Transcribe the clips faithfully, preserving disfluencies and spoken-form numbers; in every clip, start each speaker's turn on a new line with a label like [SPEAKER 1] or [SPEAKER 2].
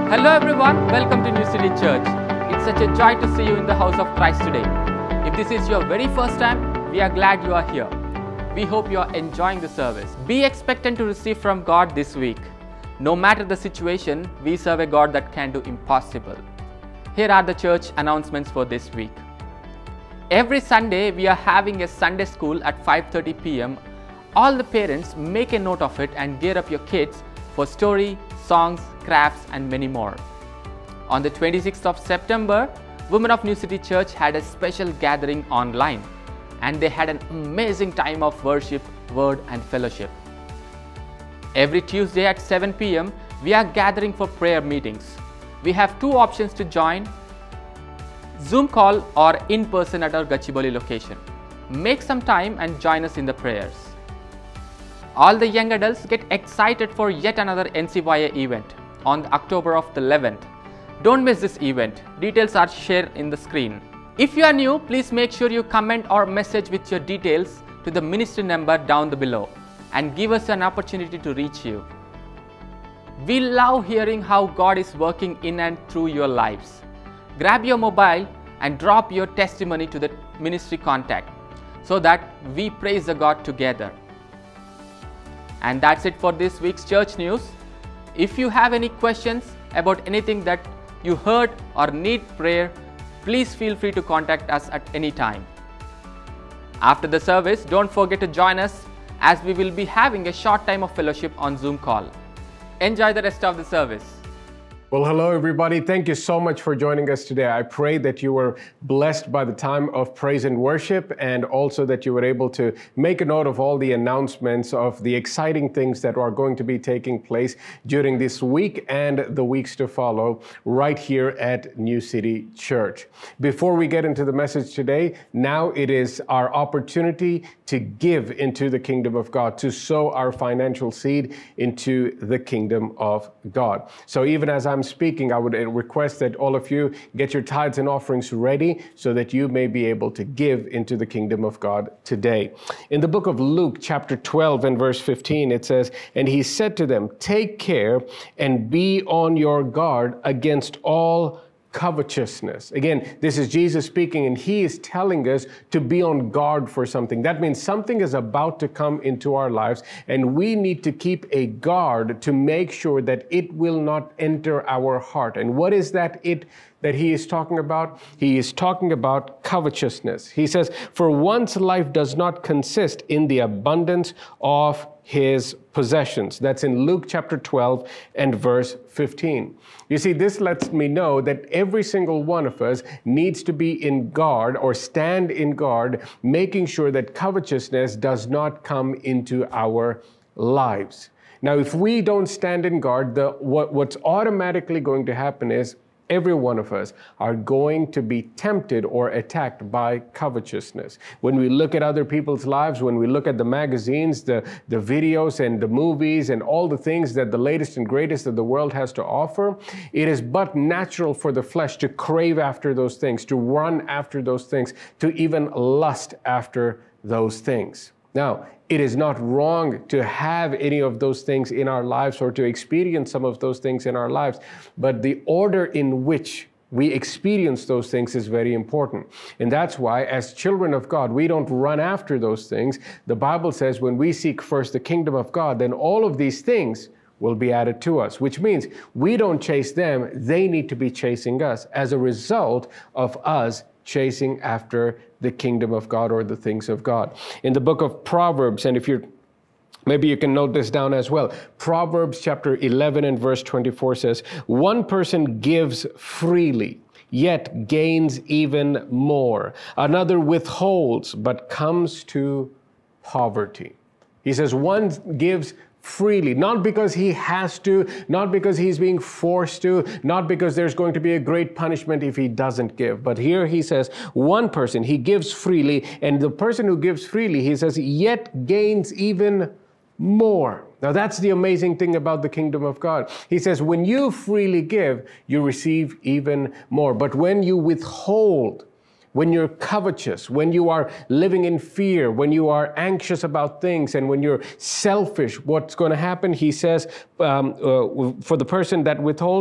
[SPEAKER 1] Hello everyone, welcome to New City Church. It's such a joy to see you in the house of Christ today. If this is your very first time, we are glad you are here. We hope you are enjoying the service. Be expectant to receive from God this week. No matter the situation, we serve a God that can do impossible. Here are the church announcements for this week. Every Sunday, we are having a Sunday school at five thirty p m All the parents make a note of it and gear up your kids for story, songs, crafts and many more. On the twenty-sixth of September, Women of New City Church had a special gathering online and they had an amazing time of worship, word and fellowship. Every Tuesday at seven p m we are gathering for prayer meetings. We have two options to join: Zoom call or in person at our Gachibowli location. Make some time and join us in the prayers. All the young adults get excited for yet another N C Y A event on October of the eleventh. Don't miss this event. Details are shared in the screen. If you are new, please make sure you comment or message with your details to the ministry number down the below and give us an opportunity to reach you. We love hearing how God is working in and through your lives. Grab your mobile and drop your testimony to the ministry contact so that we praise the God together. And that's it for this week's church news. If you have any questions about anything that you heard or need prayer, please feel free to contact us at any time. After the service, don't forget to join us as we will be having a short time of fellowship on Zoom call. Enjoy the rest of the service.
[SPEAKER 2] Well, hello everybody. Thank you so much for joining us today. I pray that you were blessed by the time of praise and worship, and also that you were able to make a note of all the announcements of the exciting things that are going to be taking place during this week and the weeks to follow right here at New City Church. Before we get into the message today, now it is our opportunity to give into the kingdom of God, to sow our financial seed into the kingdom of God. So even as I'm speaking, I would request that all of you get your tithes and offerings ready so that you may be able to give into the kingdom of God today. In the book of Luke, chapter twelve and verse fifteen, it says, "And he said to them, take care and be on your guard against all covetousness." Again, this is Jesus speaking, and he is telling us to be on guard for something. That means something is about to come into our lives, and we need to keep a guard to make sure that it will not enter our heart. And what is that it that he is talking about? He is talking about covetousness. He says, "For one's life does not consist in the abundance of his possessions." That's in Luke chapter twelve and verse fifteen. You see, this lets me know that every single one of us needs to be in guard or stand in guard, making sure that covetousness does not come into our lives. Now, if we don't stand in guard, the, what, what's automatically going to happen is every one of us are going to be tempted or attacked by covetousness. When we look at other people's lives, when we look at the magazines, the, the videos and the movies and all the things that the latest and greatest of the world has to offer, it is but natural for the flesh to crave after those things, to run after those things, to even lust after those things. Now, it is not wrong to have any of those things in our lives or to experience some of those things in our lives, but the order in which we experience those things is very important. And that's why, as children of God, we don't run after those things. The Bible says when we seek first the kingdom of God, then all of these things will be added to us, which means we don't chase them, they need to be chasing us as a result of us chasing after the kingdom of God or the things of God. In the book of Proverbs, and if you're maybe you can note this down as well. Proverbs chapter eleven and verse twenty-four says, "One person gives freely, yet gains even more. Another withholds, but comes to poverty." He says one gives freely, not because he has to, not because he's being forced to, not because there's going to be a great punishment if he doesn't give. But here he says one person, he gives freely, and the person who gives freely, he says, yet gains even more. Now that's the amazing thing about the kingdom of God. He says when you freely give, you receive even more. But when you withhold, when you're covetous, when you are living in fear, when you are anxious about things, and when you're selfish, what's going to happen? He says, um, uh, for the person that withholds,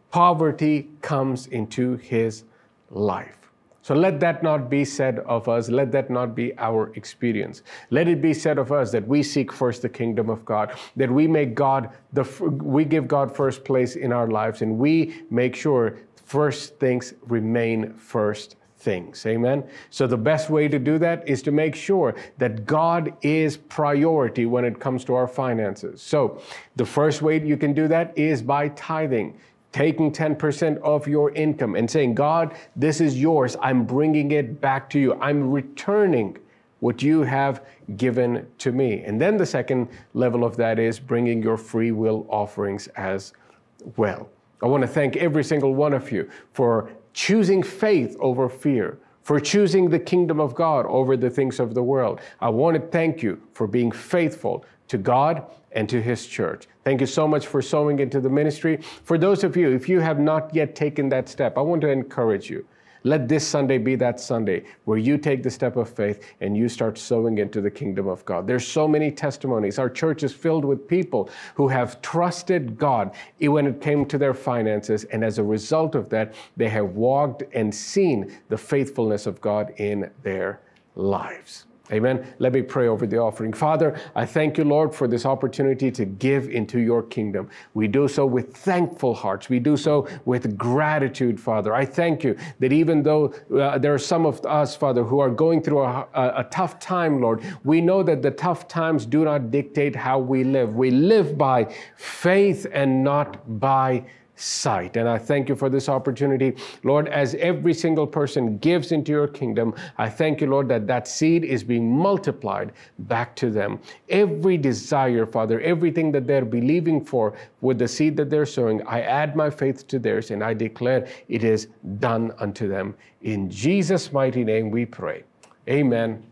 [SPEAKER 2] poverty comes into his life. So let that not be said of us. Let that not be our experience. Let it be said of us that we seek first the kingdom of God, that we make God the, we give God first place in our lives, and we make sure first things remain first things. Amen. So the best way to do that is to make sure that God is priority when it comes to our finances. So the first way you can do that is by tithing. Taking ten percent of your income and saying, God, this is yours. I'm bringing it back to you. I'm returning what you have given to me. And then the second level of that is bringing your free will offerings as well. I want to thank every single one of you for choosing faith over fear, for choosing the kingdom of God over the things of the world. I want to thank you for being faithful to God and to his church. Thank you so much for sowing into the ministry. For those of you, if you have not yet taken that step, I want to encourage you. Let this Sunday be that Sunday where you take the step of faith and you start sowing into the kingdom of God. There's so many testimonies. Our church is filled with people who have trusted God when it came to their finances. And as a result of that, they have walked and seen the faithfulness of God in their lives. Amen. Let me pray over the offering. Father, I thank you, Lord, for this opportunity to give into your kingdom. We do so with thankful hearts. We do so with gratitude, Father. I thank you that even though uh, there are some of us, Father, who are going through a, a, a tough time, Lord, we know that the tough times do not dictate how we live. We live by faith and not by sight. And I thank you for this opportunity, Lord, as every single person gives into your kingdom. I thank you, Lord, that that seed is being multiplied back to them. Every desire, Father, everything that they're believing for with the seed that they're sowing, I add my faith to theirs and I declare it is done unto them. In Jesus' mighty name we pray. Amen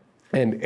[SPEAKER 2] and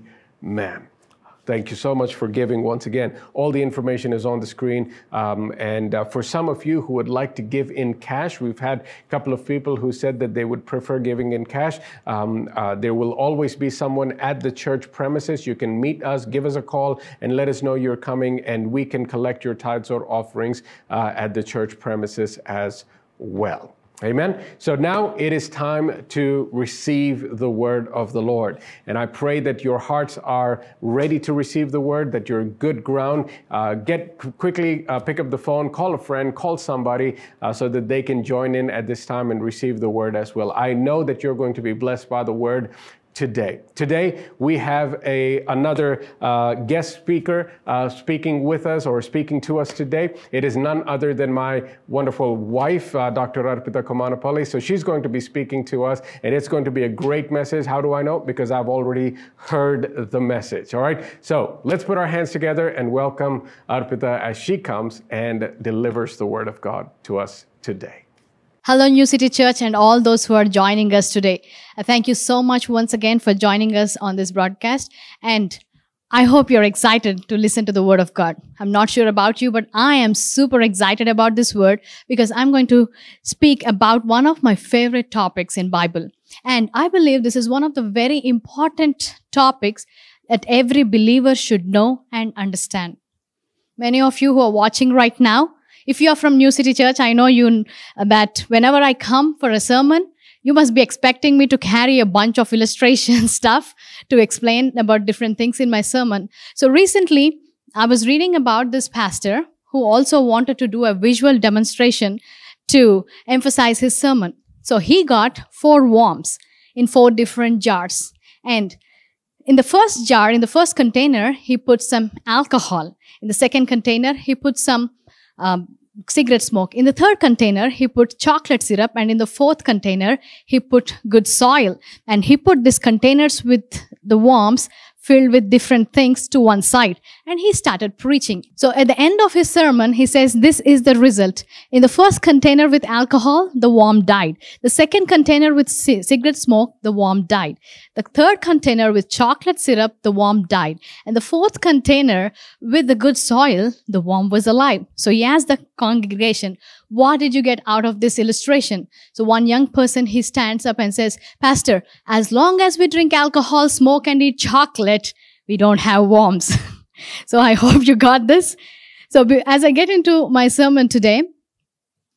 [SPEAKER 2] amen. Thank you so much for giving once again. All the information is on the screen. Um, and uh, for some of you who would like to give in cash, we've had a couple of people who said that they would prefer giving in cash. Um, uh, there will always be someone at the church premises. You can meet us, give us a call, and let us know you're coming, and we can collect your tithes or offerings uh, at the church premises as well. Amen. So now it is time to receive the word of the Lord. And I pray that your hearts are ready to receive the word, that you're good ground. Uh, get quickly, uh, pick up the phone, call a friend, call somebody uh, so that they can join in at this time and receive the word as well. I know that you're going to be blessed by the word today. Today, we have a another uh, guest speaker uh, speaking with us or speaking to us today. It is none other than my wonderful wife, uh, Doctor Arpita Komanapalli. So she's going to be speaking to us, and it's going to be a great message. How do I know? Because I've already heard the message. All right. So let's put our hands together and welcome Arpita as she comes and delivers the word of God to us today.
[SPEAKER 3] Hello, New City Church, and all those who are joining us today. I thank you so much once again for joining us on this broadcast. And I hope you're excited to listen to the Word of God. I'm not sure about you, but I am super excited about this Word because I'm going to speak about one of my favorite topics in Bible. And I believe this is one of the very important topics that every believer should know and understand. Many of you who are watching right now, if you are from New City Church, I know you that whenever I come for a sermon, you must be expecting me to carry a bunch of illustration stuff to explain about different things in my sermon. So recently, I was reading about this pastor who also wanted to do a visual demonstration to emphasize his sermon. So he got four worms in four different jars. And in the first jar, in the first container, he put some alcohol. In the second container, he put some Um, cigarette smoke. In the third container, he put chocolate syrup, and in the fourth container, he put good soil. And he put these containers with the worms filled with different things to one side. And he started preaching. So at the end of his sermon, he says, this is the result. In the first container with alcohol, the worm died. The second container with c- cigarette smoke, the worm died. The third container with chocolate syrup, the worm died. And the fourth container with the good soil, the worm was alive. So he asked the congregation, what did you get out of this illustration? So one young person, he stands up and says, Pastor, as long as we drink alcohol, smoke, and eat chocolate, we don't have worms. So I hope you got this. So as I get into my sermon today,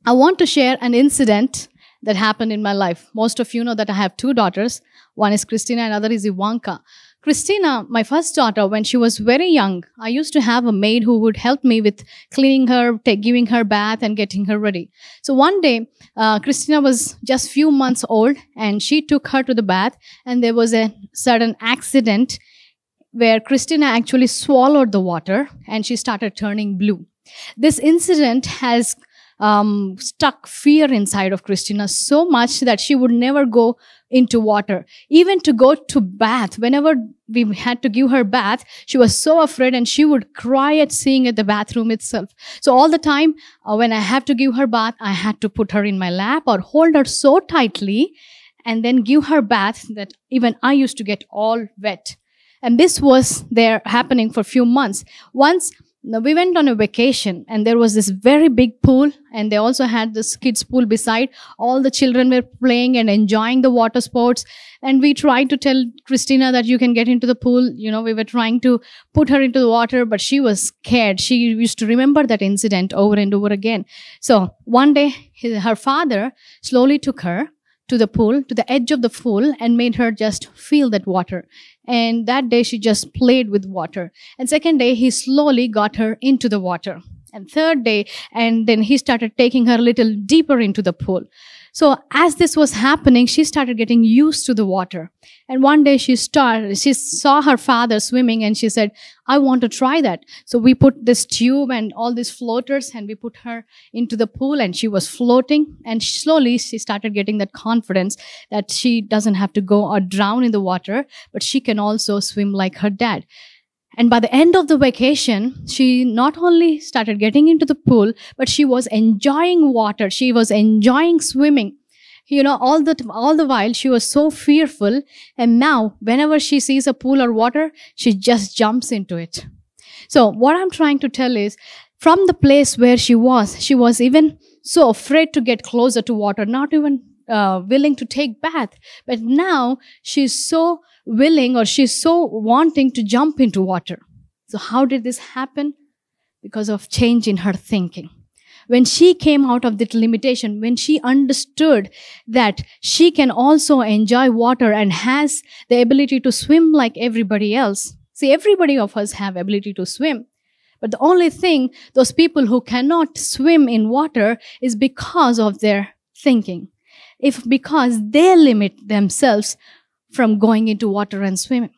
[SPEAKER 3] I want to share an incident that happened in my life. Most of you know that I have two daughters. One is Christina and other is Ivanka. Christina, my first daughter, when she was very young, I used to have a maid who would help me with cleaning her, take, giving her bath and getting her ready. So one day, uh, Christina was just few months old and she took her to the bath, and there was a sudden accident where Christina actually swallowed the water and she started turning blue. This incident has um, stuck fear inside of Christina so much that she would never go into water. Even to go to bath, whenever we had to give her bath, she was so afraid and she would cry at seeing at the bathroom itself. So all the time uh, when I have to give her bath, I had to put her in my lap or hold her so tightly and then give her bath that even I used to get all wet. And this was there happening for a few months. Once Now, we went on a vacation and there was this very big pool, and they also had this kids pool beside. All the children were playing and enjoying the water sports. And we tried to tell Christina that you can get into the pool. You know, we were trying to put her into the water, but she was scared. She used to remember that incident over and over again. So one day, his, her father slowly took her to the pool, to the edge of the pool, and made her just feel that water. And that day she just played with water. And second day, he slowly got her into the water. And third day, and then he started taking her a little deeper into the pool. So as this was happening, she started getting used to the water. And one day she started, she saw her father swimming and she said, I want to try that. So we put this tube and all these floaters and we put her into the pool, and she was floating. And slowly she started getting that confidence that she doesn't have to go or drown in the water, but she can also swim like her dad. And by the end of the vacation, she not only started getting into the pool, but she was enjoying water. She was enjoying swimming. You know, all the, all the while she was so fearful. And now whenever she sees a pool or water, she just jumps into it. So what I'm trying to tell is, from the place where she was, she was even so afraid to get closer to water, not even uh, willing to take bath. But now she's so willing, or she's so wanting to jump into water. So how did this happen? Because of change in her thinking. When she came out of that limitation, when she understood that she can also enjoy water and has the ability to swim like everybody else. See, everybody of us have ability to swim. But the only thing, those people who cannot swim in water is because of their thinking. If because they limit themselves from going into water and swimming.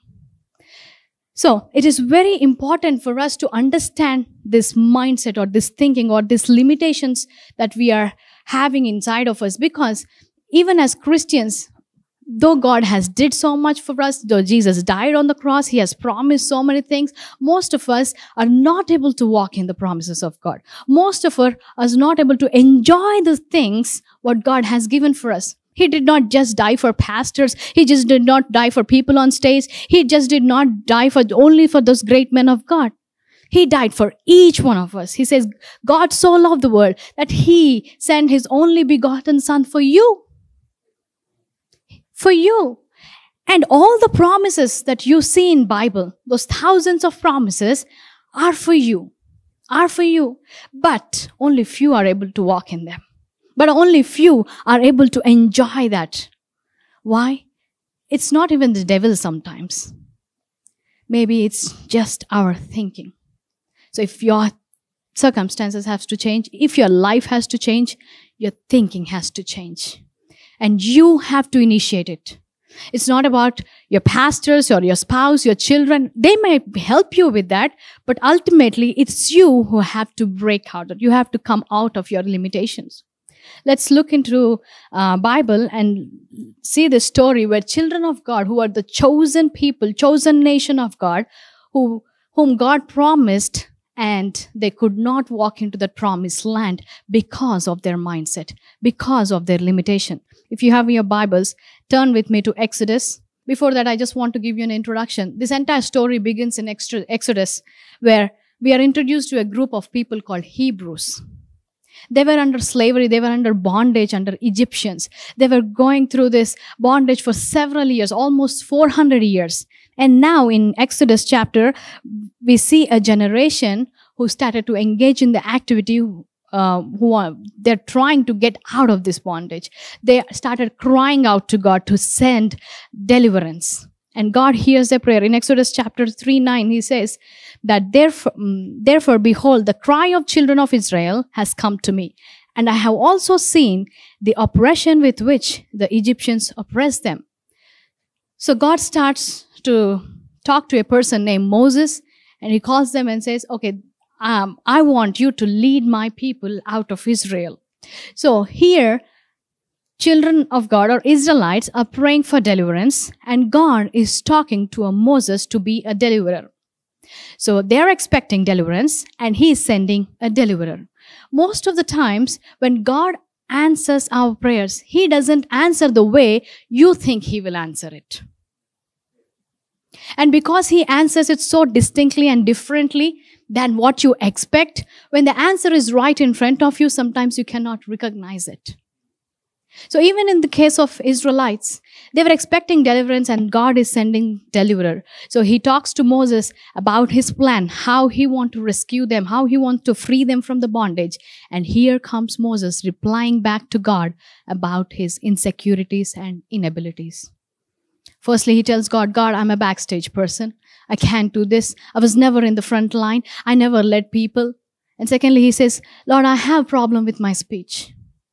[SPEAKER 3] So it is very important for us to understand this mindset or this thinking or these limitations that we are having inside of us, because even as Christians, though God has did so much for us, though Jesus died on the cross, he has promised so many things, most of us are not able to walk in the promises of God. Most of us are not able to enjoy the things what God has given for us. He did not just die for pastors. He just did not die for people on stage. He just did not die for only for those great men of God. He died for each one of us. He says, God so loved the world that he sent his only begotten son for you. For you. And all the promises that you see in Bible, those thousands of promises, are for you. Are for you. But only few are able to walk in them. But only few are able to enjoy that. Why? It's not even the devil sometimes. Maybe it's just our thinking. So if your circumstances have to change, if your life has to change, your thinking has to change. And you have to initiate it. It's not about your pastors or your spouse, your children. They may help you with that, but ultimately it's you who have to break out. You have to come out of your limitations. Let's look into uh, Bible and see the story where children of God, who are the chosen people, chosen nation of God, who whom God promised, and they could not walk into the promised land because of their mindset, because of their limitation. If you have your Bibles, turn with me to Exodus. Before that, I just want to give you an introduction. This entire story begins in Exodus, where we are introduced to a group of people called Hebrews. They were under slavery. They were under bondage under Egyptians. They were going through this bondage for several years, almost four hundred years. And now in Exodus chapter, we see a generation who started to engage in the activity uh, who are, they're trying to get out of this bondage. They started crying out to God to send deliverance. And God hears their prayer. In Exodus chapter three nine, he says that therefore, therefore, behold, the cry of children of Israel has come to me. And I have also seen the oppression with which the Egyptians oppress them. So God starts to talk to a person named Moses, and he calls them and says, okay, um, I want you to lead my people out of Israel. So here, children of God or Israelites are praying for deliverance, and God is talking to a Moses to be a deliverer. So they're expecting deliverance, and he is sending a deliverer. Most of the times when God answers our prayers, he doesn't answer the way you think he will answer it. And because he answers it so distinctly and differently than what you expect, when the answer is right in front of you, sometimes you cannot recognize it. So even in the case of Israelites, they were expecting deliverance, and God is sending deliverer. So he talks to Moses about his plan, how he wants to rescue them, how he wants to free them from the bondage. And here comes Moses replying back to God about his insecurities and inabilities. Firstly, he tells God, God, I'm a backstage person. I can't do this. I was never in the front line. I never led people. And secondly, he says, Lord, I have a problem with my speech.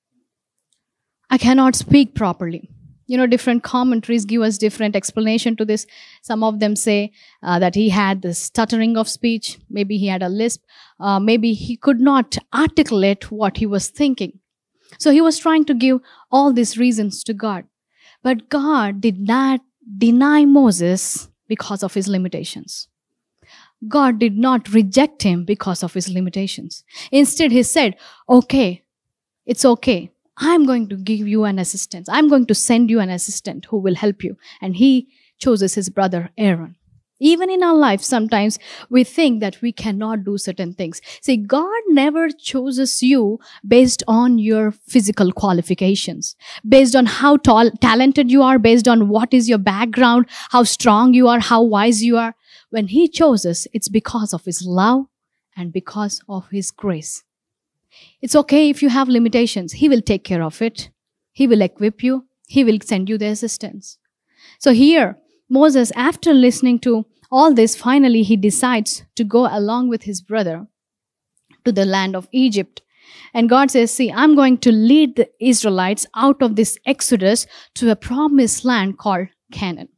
[SPEAKER 3] I cannot speak properly. You know, different commentaries give us different explanation to this. Some of them say uh, that he had the stuttering of speech. Maybe he had a lisp. Uh, maybe he could not articulate what he was thinking. So he was trying to give all these reasons to God. But God did not deny Moses because of his limitations. God did not reject him because of his limitations. Instead, he said, okay, it's okay. I'm going to give you an assistant. I'm going to send you an assistant who will help you. And he chooses his brother Aaron. Even in our life, sometimes we think that we cannot do certain things. See, God never chooses you based on your physical qualifications, based on how tall, talented you are, based on what is your background, how strong you are, how wise you are. When he chooses, it's because of his love and because of his grace. It's okay if you have limitations. He will take care of it. He will equip you. He will send you the assistance. So here, Moses, after listening to all this, finally he decides to go along with his brother to the land of Egypt. And God says, see, I'm going to lead the Israelites out of this exodus to a promised land called Canaan.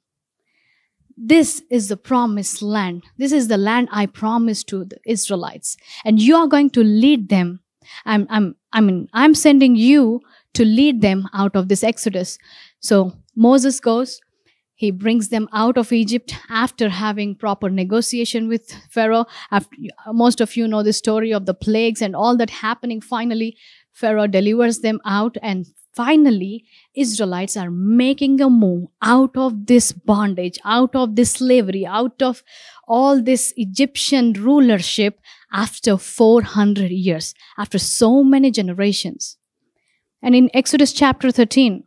[SPEAKER 3] This is the promised land. This is the land I promised to the Israelites. And you are going to lead them. I'm, I'm, I mean, I'm sending you to lead them out of this exodus. So Moses goes. He brings them out of Egypt after having proper negotiation with Pharaoh. After, most of you know the story of the plagues and all that happening. Finally, Pharaoh delivers them out, and finally, Israelites are making a move out of this bondage, out of this slavery, out of all this Egyptian rulership after four hundred years, after so many generations. And in Exodus chapter thirteen,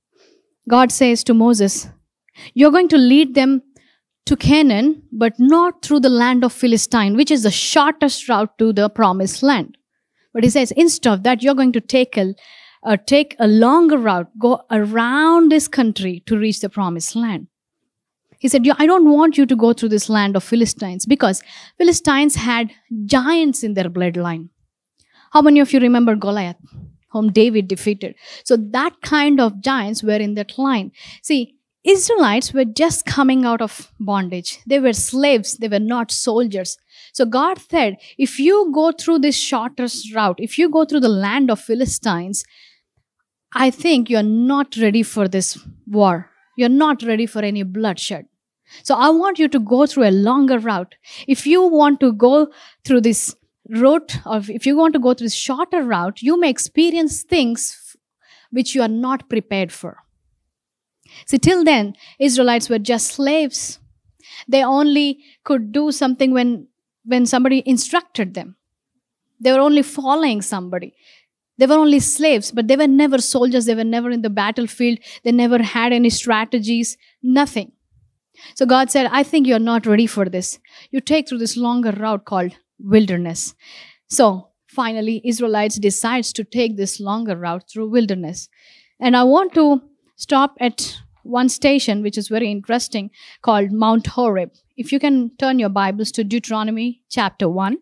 [SPEAKER 3] God says to Moses, you're going to lead them to Canaan, but not through the land of Philistine, which is the shortest route to the promised land. But he says, instead of that, you're going to take a, uh, take a longer route, go around this country to reach the promised land. He said, I don't want you to go through this land of Philistines, because Philistines had giants in their bloodline. How many of you remember Goliath, whom David defeated? So that kind of giants were in that line. See, Israelites were just coming out of bondage. They were slaves. They were not soldiers. So God said, if you go through this shortest route, if you go through the land of Philistines, I think you're not ready for this war. You're not ready for any bloodshed. So I want you to go through a longer route. If you want to go through this route, or if you want to go through this shorter route, you may experience things which you are not prepared for. See, till then, Israelites were just slaves. They only could do something when, when somebody instructed them. They were only following somebody. They were only slaves, but they were never soldiers. They were never in the battlefield. They never had any strategies, nothing. So God said, I think you're not ready for this. You take through this longer route called wilderness. So finally Israelites decides to take this longer route through wilderness. And I want to stop at one station which is very interesting called Mount Horeb. If you can turn your Bibles to Deuteronomy chapter one.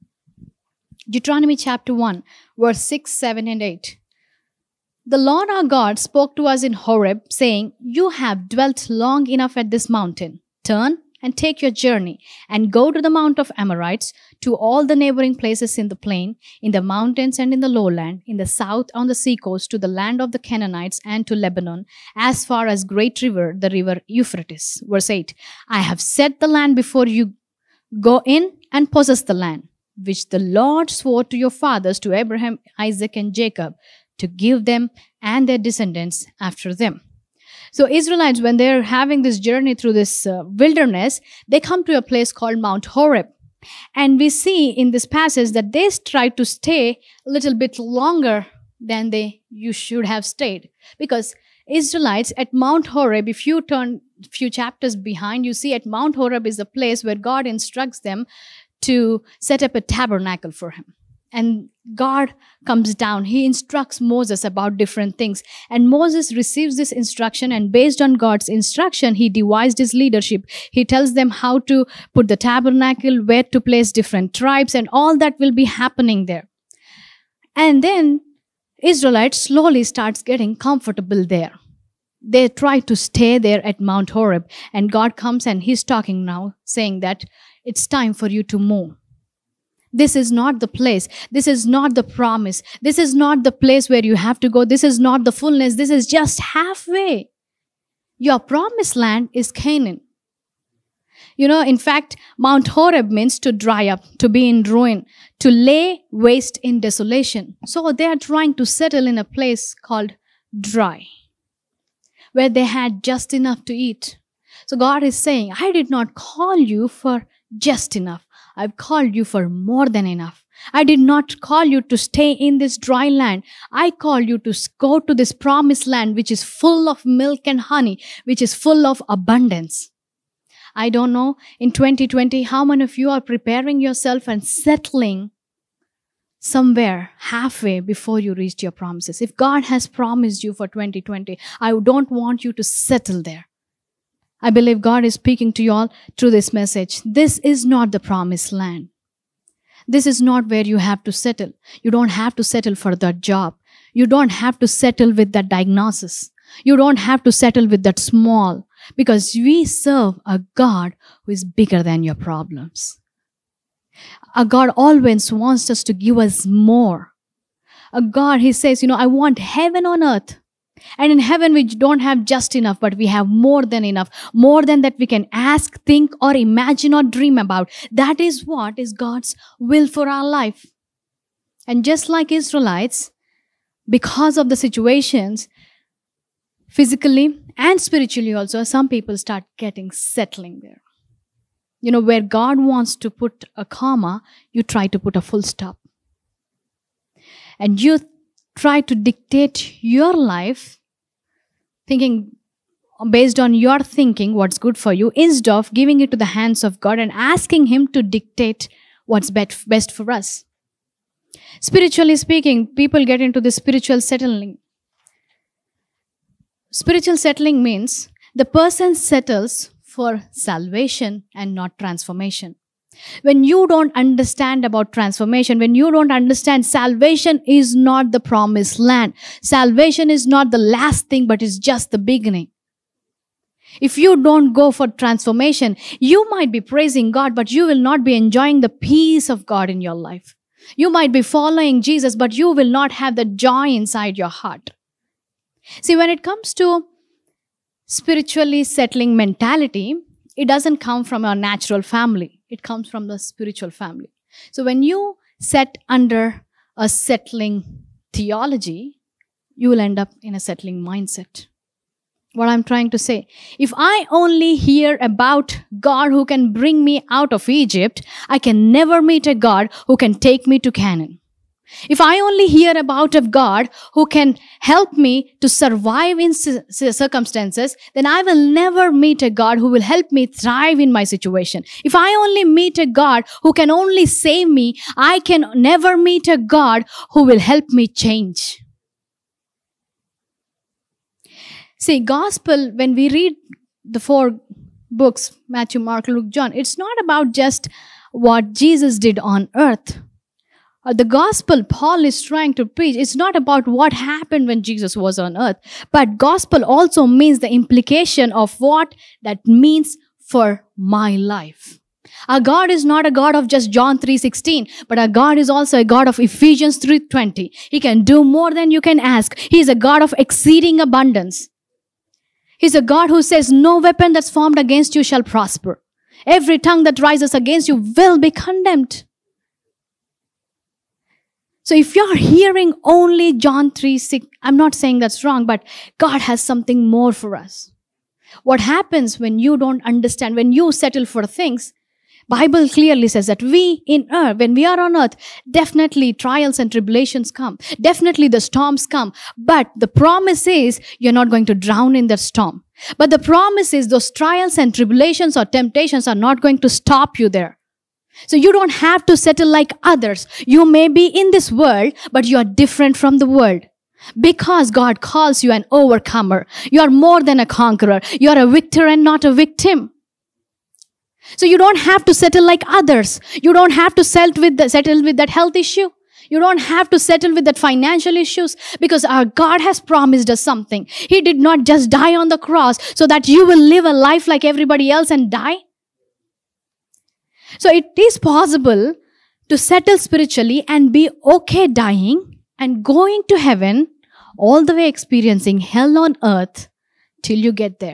[SPEAKER 3] Deuteronomy chapter one, verse six, seven, and eight. The Lord our God spoke to us in Horeb, saying, You have dwelt long enough at this mountain. Turn and take your journey, and go to the Mount of Amorites, to all the neighboring places in the plain, in the mountains and in the lowland, in the south on the seacoast, to the land of the Canaanites and to Lebanon, as far as great river, the river Euphrates. Verse eight. I have set the land before you. Go in and possess the land, which the Lord swore to your fathers, to Abraham, Isaac, and Jacob, to give them and their descendants after them. So Israelites, when they're having this journey through this uh, wilderness, they come to a place called Mount Horeb. And we see in this passage that they try to stay a little bit longer than they you should have stayed. Because Israelites at Mount Horeb, if you turn a few chapters behind, you see at Mount Horeb is a place where God instructs them to set up a tabernacle for him. And God comes down. He instructs Moses about different things. And Moses receives this instruction, and based on God's instruction, he devised his leadership. He tells them how to put the tabernacle, where to place different tribes, and all that will be happening there. And then Israelites slowly starts getting comfortable there. They try to stay there at Mount Horeb. And God comes and he's talking now, saying that it's time for you to move. This is not the place. This is not the promise. This is not the place where you have to go. This is not the fullness. This is just halfway. Your promised land is Canaan. You know, in fact, Mount Horeb means to dry up, to be in ruin, to lay waste in desolation. So they are trying to settle in a place called dry, where they had just enough to eat. So God is saying, I did not call you for just enough. I've called you for more than enough. I did not call you to stay in this dry land. I called you to go to this promised land, which is full of milk and honey, which is full of abundance. I don't know, in twenty twenty, how many of you are preparing yourself and settling somewhere halfway before you reach your promises? If God has promised you for twenty twenty, I don't want you to settle there. I believe God is speaking to you all through this message. This is not the promised land. This is not where you have to settle. You don't have to settle for that job. You don't have to settle with that diagnosis. You don't have to settle with that small, because we serve a God who is bigger than your problems. A God always wants us to give us more. A God, he says, you know, I want heaven on earth. And in heaven, we don't have just enough, but we have more than enough. More than that we can ask, think, or imagine or dream about. That is what is God's will for our life. And just like Israelites, because of the situations, physically and spiritually also, some people start getting settling there. You know, where God wants to put a comma, you try to put a full stop. And you try to dictate your life, thinking based on your thinking what's good for you, instead of giving it to the hands of God and asking him to dictate what's best for us. Spiritually speaking, people get into this spiritual settling. Spiritual settling means the person settles for salvation and not transformation. When you don't understand about transformation, when you don't understand salvation is not the promised land. Salvation is not the last thing, but it's just the beginning. If you don't go for transformation, you might be praising God, but you will not be enjoying the peace of God in your life. You might be following Jesus, but you will not have the joy inside your heart. See, when it comes to spiritually settling mentality, it doesn't come from our natural family. It comes from the spiritual family. So when you set under a settling theology, you will end up in a settling mindset. What I'm trying to say, if I only hear about God who can bring me out of Egypt, I can never meet a God who can take me to Canaan. If I only hear about a God who can help me to survive in circumstances, then I will never meet a God who will help me thrive in my situation. If I only meet a God who can only save me, I can never meet a God who will help me change. See, gospel, when we read the four books, Matthew, Mark, Luke, John, it's not about just what Jesus did on earth. Uh, the gospel Paul is trying to preach, it's not about what happened when Jesus was on earth, but gospel also means the implication of what that means for my life. Our God is not a God of just John three sixteen, but our God is also a God of Ephesians three twenty. He can do more than you can ask. He is a God of exceeding abundance. He's a God who says, no weapon that's formed against you shall prosper. Every tongue that rises against you will be condemned. So if you're hearing only John three six, I'm not saying that's wrong, but God has something more for us. What happens when you don't understand, when you settle for things, Bible clearly says that we in earth, when we are on earth, definitely trials and tribulations come. Definitely the storms come. But the promise is you're not going to drown in the storm. But the promise is those trials and tribulations or temptations are not going to stop you there. So you don't have to settle like others. You may be in this world, but you are different from the world. Because God calls you an overcomer. You are more than a conqueror. You are a victor and not a victim. So you don't have to settle like others. You don't have to settle with, the, settle with that health issue. You don't have to settle with that financial issues, because our God has promised us something. He did not just die on the cross so that you will live a life like everybody else and die. So it is possible to settle spiritually and be okay dying and going to heaven, all the way experiencing hell on earth till you get there.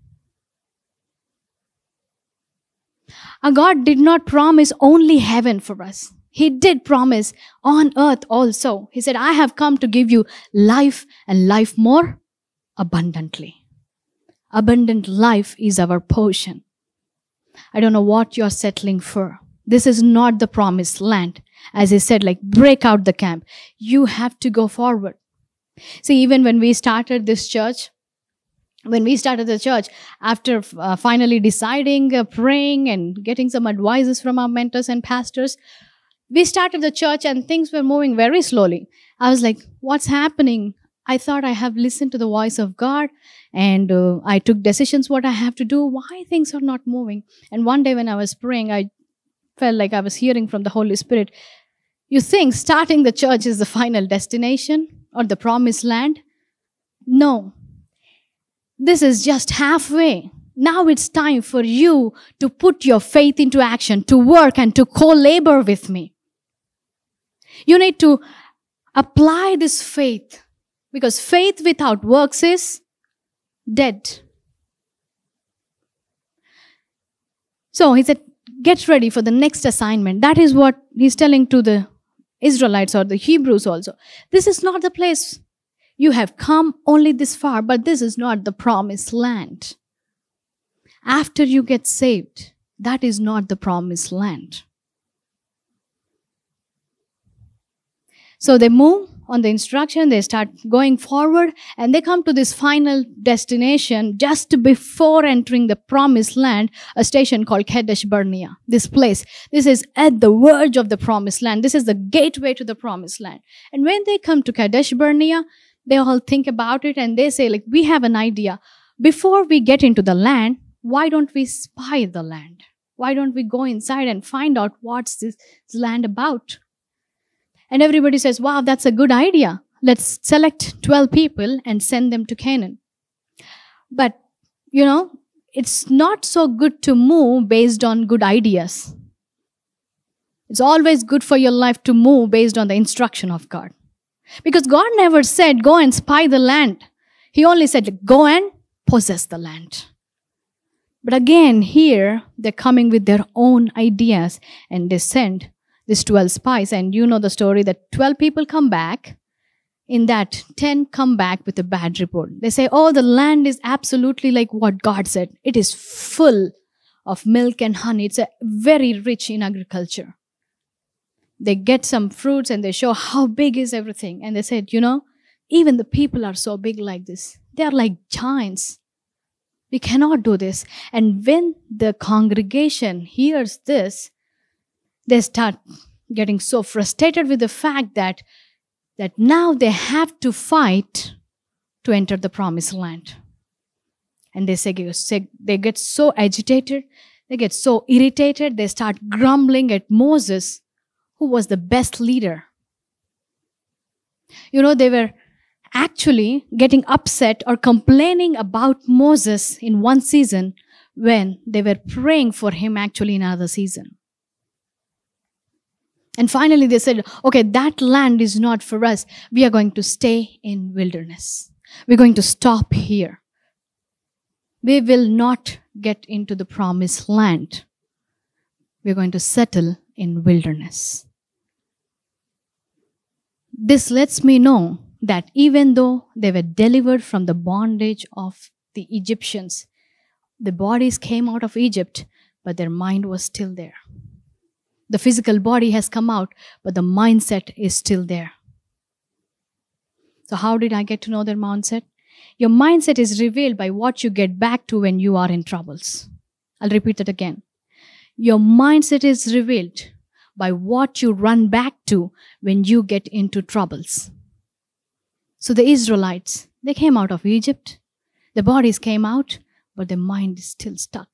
[SPEAKER 3] Our God did not promise only heaven for us. He did promise on earth also. He said, I have come to give you life and life more abundantly. Abundant life is our portion. I don't know what you're settling for. This is not the promised land. As I said, like break out the camp. You have to go forward. See, even when we started this church, when we started the church, after uh, finally deciding, uh, praying and getting some advices from our mentors and pastors, we started the church and things were moving very slowly. I was like, what's happening? I thought I have listened to the voice of God and uh, I took decisions what I have to do. Why things are not moving? And one day when I was praying, I felt like I was hearing from the Holy Spirit. You think starting the church is the final destination or the promised land? No. This is just halfway. Now it's time for you to put your faith into action, to work and to co-labor with me. You need to apply this faith, because faith without works is dead. So he said, get ready for the next assignment. That is what he's telling to the Israelites or the Hebrews also. This is not the place. You have come only this far, but this is not the promised land. After you get saved, that is not the promised land. So they move on the instruction, they start going forward, and they come to this final destination just before entering the promised land, a station called Kadesh Barnea. This place, this is at the verge of the promised land. This is the gateway to the promised land. And when they come to Kadesh Barnea, they all think about it and they say, like, we have an idea. Before we get into the land, why don't we spy the land? Why don't we go inside and find out what's this land about? And everybody says, wow, that's a good idea. Let's select twelve people and send them to Canaan. But, you know, it's not so good to move based on good ideas. It's always good for your life to move based on the instruction of God. Because God never said, go and spy the land. He only said, go and possess the land. But again, here, they're coming with their own ideas and they send these twelve spies. And you know the story that twelve people come back. In that, ten come back with a bad report. They say, oh, the land is absolutely like what God said. It is full of milk and honey. It's a very rich in agriculture. they get some fruits and they show how big is everything. And they said, you know, even the people are so big like this. They are like giants. We cannot do this. And when the congregation hears this, they start getting so frustrated with the fact that, that now they have to fight to enter the promised land. And they say, they get so agitated, they get so irritated, they start grumbling at Moses, who was the best leader. You know, they were actually getting upset or complaining about Moses in one season when they were praying for him actually in another season. And finally they said, okay, that land is not for us. We are going to stay in wilderness. We're going to stop here. We will not get into the promised land. We're going to settle in wilderness. This lets me know that even though they were delivered from the bondage of the Egyptians, the bodies came out of Egypt, but their mind was still there. The physical body has come out, but the mindset is still there. So how did I get to know their mindset? Your mindset is revealed by what you get back to when you are in troubles. I'll repeat that again. Your mindset is revealed by what you run back to when you get into troubles. So the Israelites, they came out of Egypt. The bodies came out, but their mind is still stuck.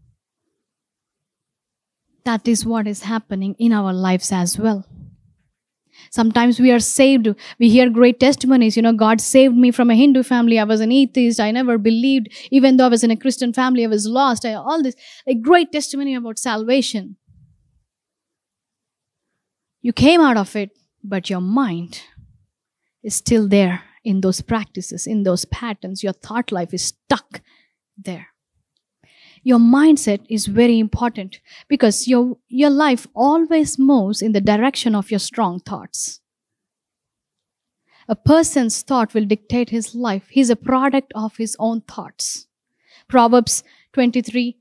[SPEAKER 3] That is what is happening in our lives as well. Sometimes we are saved. We hear great testimonies. You know, God saved me from a Hindu family. I was an atheist. I never believed. Even though I was in a Christian family, I was lost. I, all this, a great testimony about salvation. You came out of it, but your mind is still there in those practices, in those patterns. Your thought life is stuck there. Your mindset is very important because your, your life always moves in the direction of your strong thoughts. A person's thought will dictate his life. He's a product of his own thoughts. Proverbs twenty-three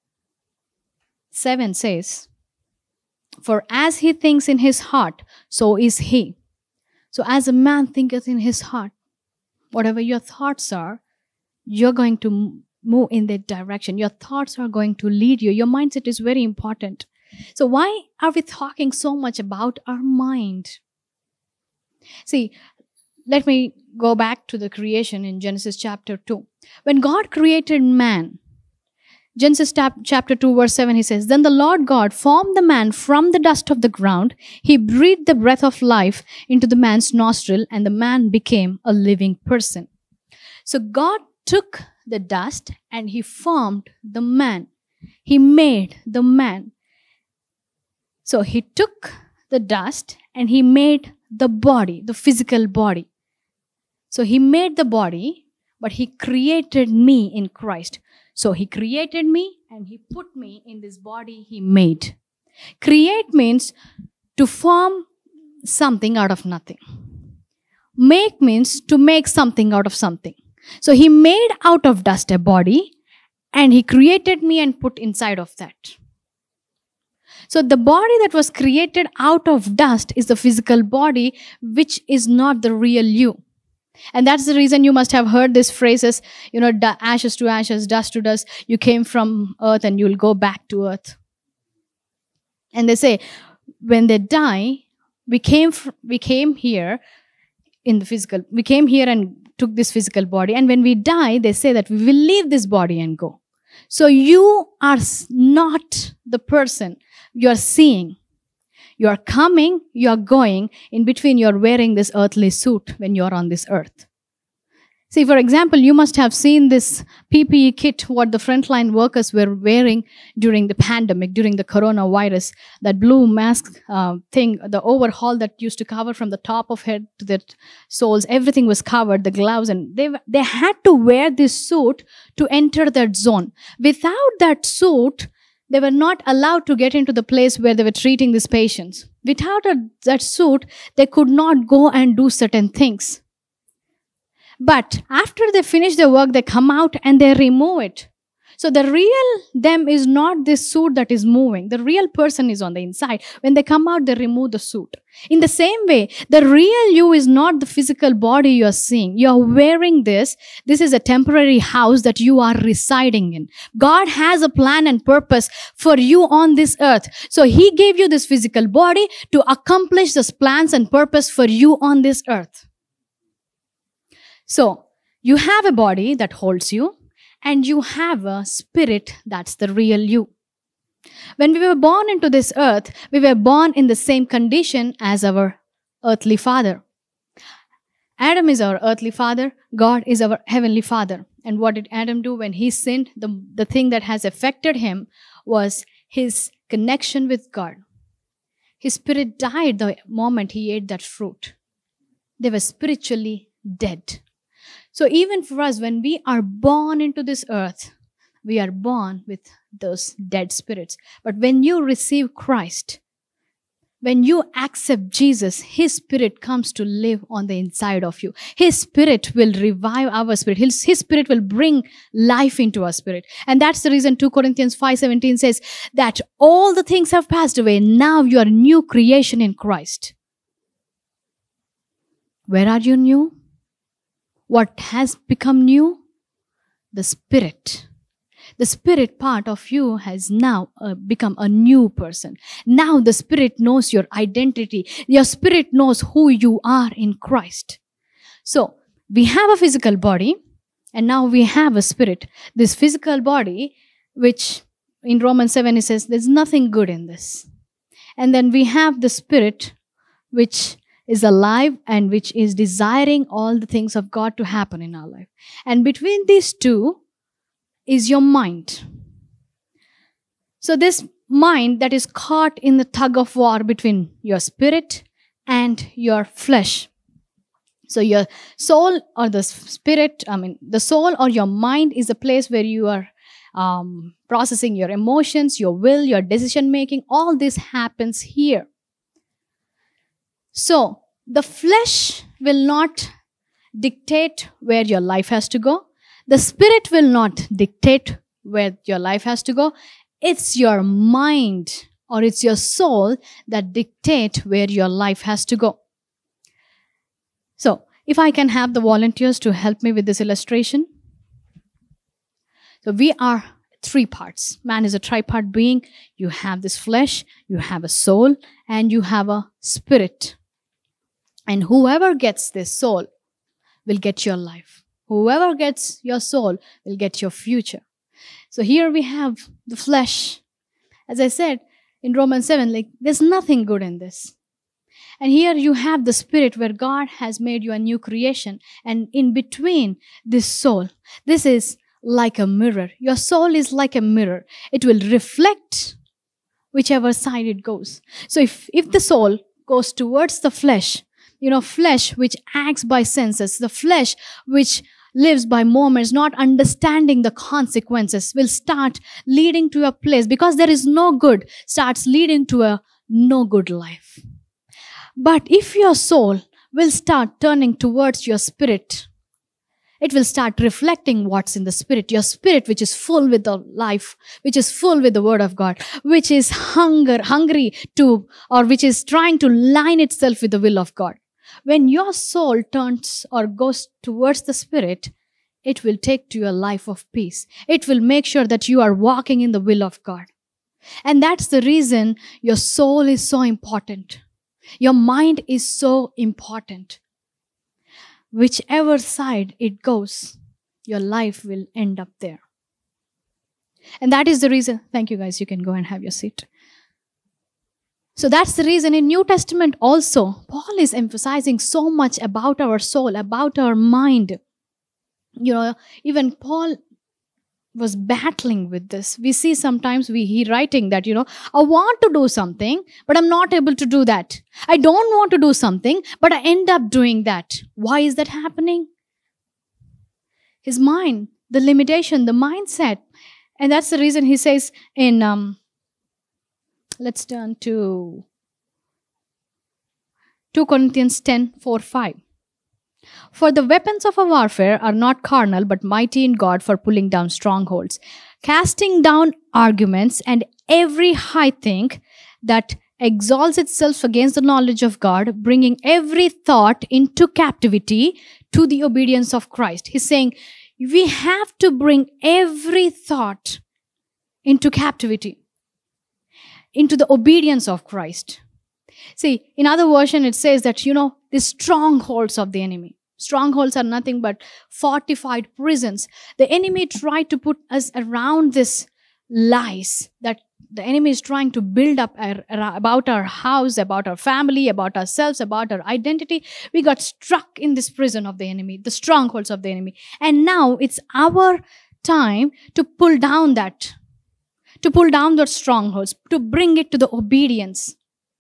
[SPEAKER 3] seven says, "For as he thinks in his heart, so is he." So as a man thinketh in his heart, whatever your thoughts are, you're going to move in that direction. Your thoughts are going to lead you. Your mindset is very important. So why are we talking so much about our mind? See, let me go back to the creation in Genesis chapter two. When God created man, Genesis chapter two verse seven, he says, "Then the Lord God formed the man from the dust of the ground. He breathed the breath of life into the man's nostril, and the man became a living person." So God took the dust and he formed the man. He made the man. So he took the dust and he made the body, the physical body. So he made the body, but he created me in Christ. So he created me and he put me in this body he made. Create means to form something out of nothing. Make means to make something out of something. So he made out of dust a body and he created me and put inside of that. So the body that was created out of dust is the physical body, which is not the real you. And that's the reason you must have heard these phrases, you know, ashes to ashes, dust to dust. You came from earth and you'll go back to earth. And they say, when they die, we came, fr- we came here in the physical, we came here and took this physical body, and when we die, they say that we will leave this body and go. So you are not the person you are seeing. You are coming, you are going. In between, you are wearing this earthly suit when you are on this earth. See, for example, you must have seen this P P E kit, what the frontline workers were wearing during the pandemic, during the coronavirus, that blue mask uh, thing, the overhaul that used to cover from the top of head to the soles, everything was covered, the gloves, and they, they had to wear this suit to enter that zone. Without that suit, they were not allowed to get into the place where they were treating these patients. Without a, that suit, they could not go and do certain things. But after they finish their work, they come out and they remove it. So the real them is not this suit that is moving. The real person is on the inside. When they come out, they remove the suit. In the same way, the real you is not the physical body you are seeing. You are wearing this. This is a temporary house that you are residing in. God has a plan and purpose for you on this earth. So He gave you this physical body to accomplish those plans and purpose for you on this earth. So you have a body that holds you, and you have a spirit that's the real you. When we were born into this earth, we were born in the same condition as our earthly father. Adam is our earthly father. God is our heavenly father. And what did Adam do when he sinned? The, the thing that has affected him was his connection with God. His spirit died the moment he ate that fruit. They were spiritually dead. So even for us, when we are born into this earth, we are born with those dead spirits. But when you receive Christ, when you accept Jesus, His Spirit comes to live on the inside of you. His Spirit will revive our spirit. His, His Spirit will bring life into our spirit. And that's the reason Second Corinthians five seventeen says that all the things have passed away. Now you are a new creation in Christ. Where are you new? What has become new? The Spirit. The Spirit part of you has now uh, become a new person. Now the Spirit knows your identity. Your Spirit knows who you are in Christ. So, we have a physical body, and now we have a spirit. This physical body, which in Romans seven it says, there's nothing good in this. And then we have the Spirit, which is alive and which is desiring all the things of God to happen in our life. And between these two is your mind. So this mind that is caught in the tug of war between your spirit and your flesh. So your soul or the spirit, I mean, the soul or your mind is a place where you are um, processing your emotions, your will, your decision making. All this happens here. So, the flesh will not dictate where your life has to go. The spirit will not dictate where your life has to go. It's your mind or it's your soul that dictate where your life has to go. So, if I can have the volunteers to help me with this illustration. So, we are three parts. Man is a tripart being. You have this flesh, you have a soul, and you have a spirit. And whoever gets this soul will get your life. Whoever gets your soul will get your future. So here we have the flesh. As I said in Romans seven, like there's nothing good in this. And here you have the spirit where God has made you a new creation. And in between this soul, this is like a mirror. Your soul is like a mirror. It will reflect whichever side it goes. So if, if the soul goes towards the flesh, you know, flesh which acts by senses, the flesh which lives by moments, not understanding the consequences, will start leading to a place, because there is no good, starts leading to a no good life. But if your soul will start turning towards your spirit, it will start reflecting what's in the spirit. Your spirit, which is full with the life, which is full with the word of God, which is hunger, hungry to, or which is trying to line itself with the will of God. When your soul turns or goes towards the spirit, it will take to your life of peace. It will make sure that you are walking in the will of God. And that's the reason your soul is so important. Your mind is so important. Whichever side it goes, your life will end up there. And that is the reason. Thank you guys. You can go and have your seat. So that's the reason in New Testament also, Paul is emphasizing so much about our soul, about our mind. You know, even Paul was battling with this. We see sometimes we he writing that, you know, I want to do something, but I'm not able to do that. I don't want to do something, but I end up doing that. Why is that happening? His mind, the limitation, the mindset. And that's the reason he says in, um, let's turn to Second Corinthians ten, four, five. For the weapons of our warfare are not carnal, but mighty in God for pulling down strongholds, casting down arguments and every high thing that exalts itself against the knowledge of God, bringing every thought into captivity to the obedience of Christ. He's saying we have to bring every thought into captivity, into the obedience of Christ. See, in other version it says that, you know, the strongholds of the enemy. Strongholds are nothing but fortified prisons. The enemy tried to put us around this lies that the enemy is trying to build up our, about our house, about our family, about ourselves, about our identity. We got struck in this prison of the enemy, the strongholds of the enemy. And now it's our time to pull down that, to pull down those strongholds, to bring it to the obedience.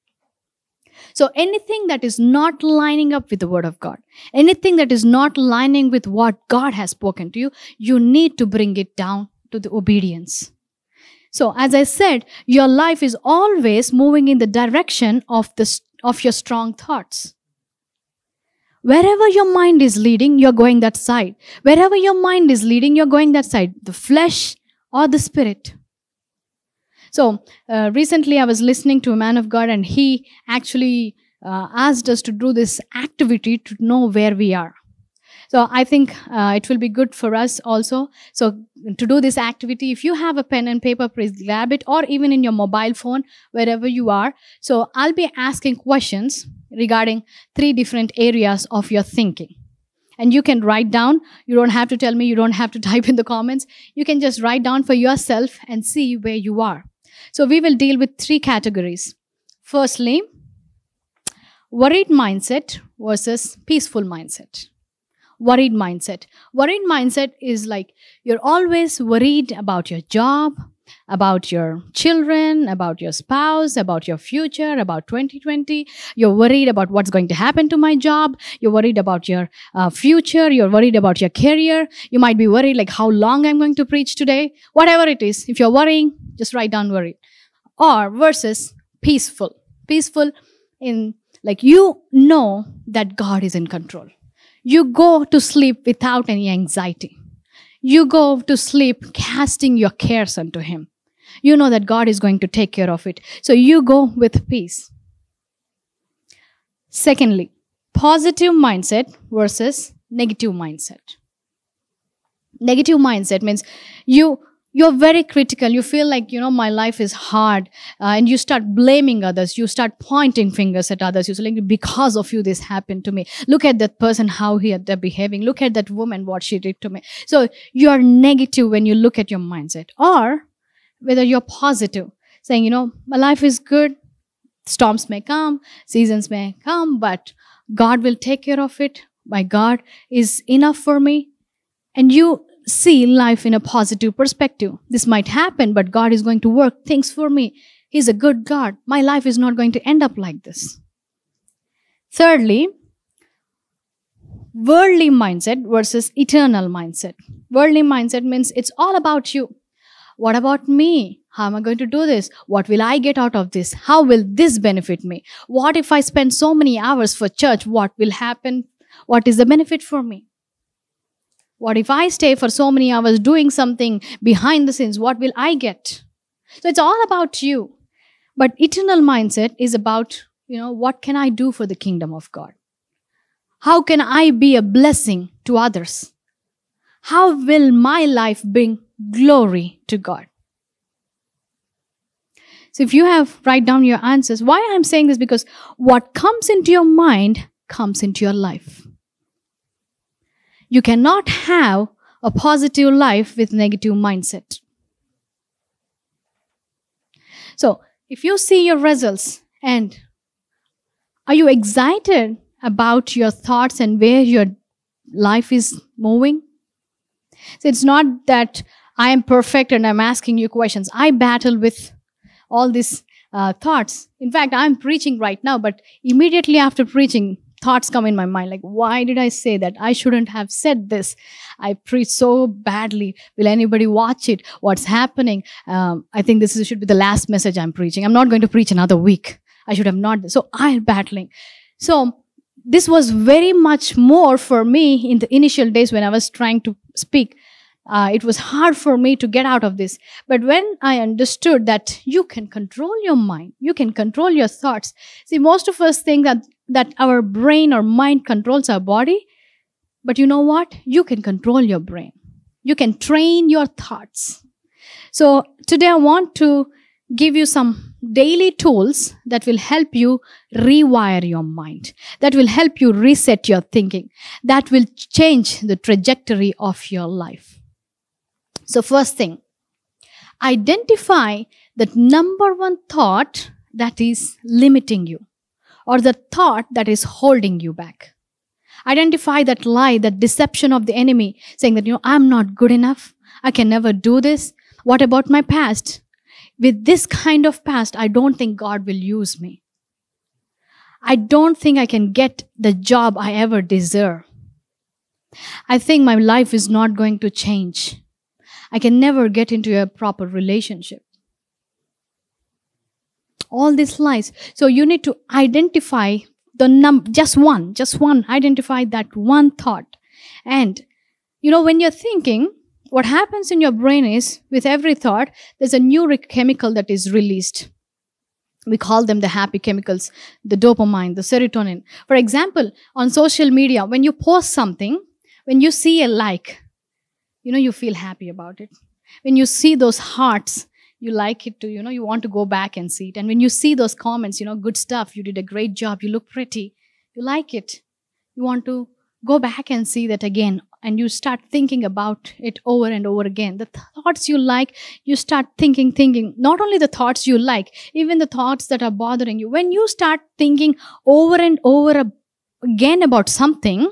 [SPEAKER 3] So anything that is not lining up with the word of God, anything that is not lining with what God has spoken to you, you need to bring it down to the obedience. So as I said, your life is always moving in the direction of, the, of your strong thoughts. Wherever your mind is leading, you're going that side. Wherever your mind is leading, you're going that side. The flesh or the spirit. So uh, recently I was listening to a man of God, and he actually uh, asked us to do this activity to know where we are. So I think uh, it will be good for us also. So to do this activity, if you have a pen and paper, please grab it, or even in your mobile phone, wherever you are. So I'll be asking questions regarding three different areas of your thinking. And you can write down. You don't have to tell me. You don't have to type in the comments. You can just write down for yourself and see where you are. So we will deal with three categories. Firstly, worried mindset versus peaceful mindset. Worried mindset. Worried mindset is like you're always worried about your job, about your children, about your spouse, about your future, about twenty twenty. You're worried about what's going to happen to my job. You're worried about your uh, future. You're worried about your career. You might be worried like how long I'm going to preach today. Whatever it is, if you're worrying, just write down worried. Or versus peaceful. Peaceful in like you know that God is in control. You go to sleep without any anxiety. You go to sleep casting your cares unto Him. You know that God is going to take care of it. So you go with peace. Secondly, positive mindset versus negative mindset. Negative mindset means you, you're very critical. You feel like, you know, my life is hard. Uh, and you start blaming others. You start pointing fingers at others. You say, like, because of you, this happened to me. Look at that person, how he they're behaving. Look at that woman, what she did to me. So you are negative when you look at your mindset. Or whether you're positive, saying, you know, my life is good. Storms may come, seasons may come, but God will take care of it. My God is enough for me. And you see life in a positive perspective. This might happen, but God is going to work things for me. He's a good God. My life is not going to end up like this. Thirdly, worldly mindset versus eternal mindset. Worldly mindset means it's all about you. What about me? How am I going to do this? What will I get out of this? How will this benefit me? What if I spend so many hours for church? What will happen? What is the benefit for me? What if I stay for so many hours doing something behind the scenes? What will I get? So it's all about you. But eternal mindset is about, you know, what can I do for the kingdom of God? How can I be a blessing to others? How will my life bring glory to God? So if you have, write down your answers. Why I'm saying this? Because what comes into your mind comes into your life. You cannot have a positive life with negative mindset. So, if you see your results and are you excited about your thoughts and where your life is moving? So, it's not that I am perfect and I'm asking you questions. I battle with all these uh, thoughts. In fact, I'm preaching right now, but immediately after preaching, thoughts come in my mind like, why did I say that? I shouldn't have said this. I preach so badly. Will anybody watch it? What's happening? Um, I think this is, should be the last message I'm preaching. I'm not going to preach another week. I should have not. So I'm battling. So this was very much more for me in the initial days when I was trying to speak. Uh, it was hard for me to get out of this. But when I understood that you can control your mind, you can control your thoughts. See, most of us think that, that our brain or mind controls our body. But you know what? You can control your brain. You can train your thoughts. So today I want to give you some daily tools that will help you rewire your mind, that will help you reset your thinking, that will change the trajectory of your life. So first thing, identify that number one thought that is limiting you, or the thought that is holding you back. Identify that lie, that deception of the enemy, saying that, you know, I'm not good enough. I can never do this. What about my past? With this kind of past, I don't think God will use me. I don't think I can get the job I ever deserve. I think my life is not going to change. I can never get into a proper relationship. All these lies. So you need to identify the num, just one, just one, identify that one thought. And, you know, when you're thinking, what happens in your brain is, with every thought, there's a neurochemical that is released. We call them the happy chemicals, the dopamine, the serotonin. For example, on social media, when you post something, when you see a like, you know, you feel happy about it. When you see those hearts, you like it too, you know, you want to go back and see it. And when you see those comments, you know, good stuff, you did a great job, you look pretty, you like it. You want to go back and see that again. And you start thinking about it over and over again. The thoughts you like, you start thinking, thinking. Not only the thoughts you like, even the thoughts that are bothering you. When you start thinking over and over again about something,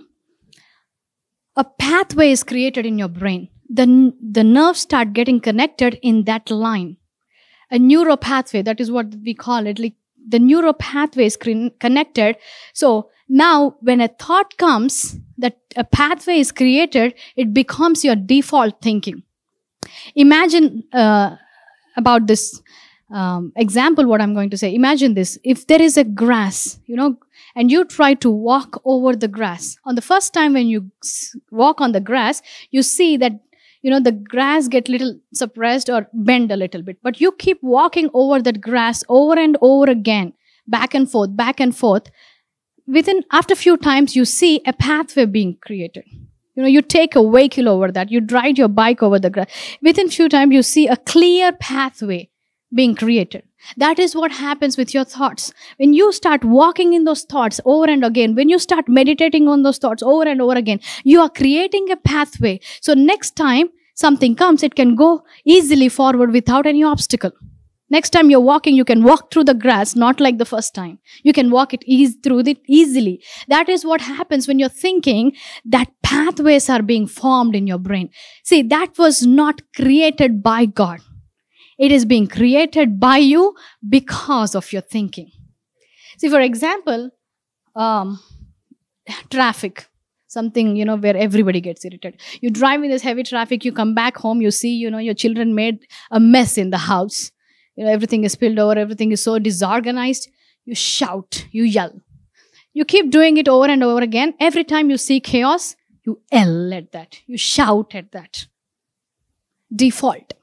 [SPEAKER 3] a pathway is created in your brain. The, the nerves start getting connected in that line. A neural pathway, that is what we call it. Like the neural pathway is connected. So now when a thought comes, that a pathway is created, it becomes your default thinking. Imagine uh, about this um, example, what I'm going to say. Imagine this. If there is a grass, you know, and you try to walk over the grass. On the first time when you walk on the grass, you see that, you know, the grass get little suppressed or bend a little bit. But you keep walking over that grass over and over again, back and forth, back and forth. Within, after a few times, you see a pathway being created. You know, you take a vehicle over that, you ride your bike over the grass. Within a few times, you see a clear pathway being created. That is what happens with your thoughts. When you start walking in those thoughts over and again, when you start meditating on those thoughts over and over again, you are creating a pathway. So next time something comes, it can go easily forward without any obstacle. Next time you're walking, you can walk through the grass, not like the first time. You can walk it easy through it easily. That is what happens when you're thinking, that pathways are being formed in your brain. See, that was not created by God. It is being created by you because of your thinking. See, for example, um, traffic. Something, you know, where everybody gets irritated. You drive in this heavy traffic, you come back home, you see, you know, your children made a mess in the house. You know, everything is spilled over, everything is so disorganized. You shout, you yell. You keep doing it over and over again. Every time you see chaos, you yell at that. You shout at that. Default.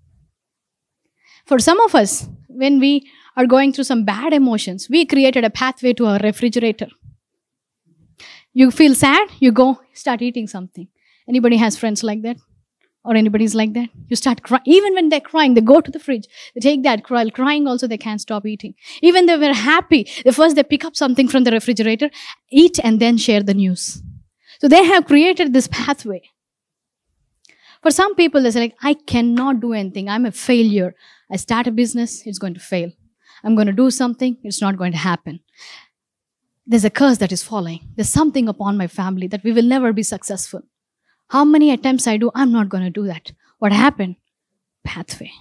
[SPEAKER 3] For some of us, when we are going through some bad emotions, we created a pathway to our refrigerator. You feel sad, you go start eating something. Anybody has friends like that? Or anybody's like that? You start crying. Even when they're crying, they go to the fridge. They take that. While crying also, they can't stop eating. Even they were happy. The first they pick up something from the refrigerator, eat, and then share the news. So they have created this pathway. For some people, they say, like, I cannot do anything. I'm a failure. I start a business, it's going to fail. I'm going to do something, it's not going to happen. There's a curse that is falling. There's something upon my family that we will never be successful. How many attempts I do, I'm not going to do that. What happened? Pathway.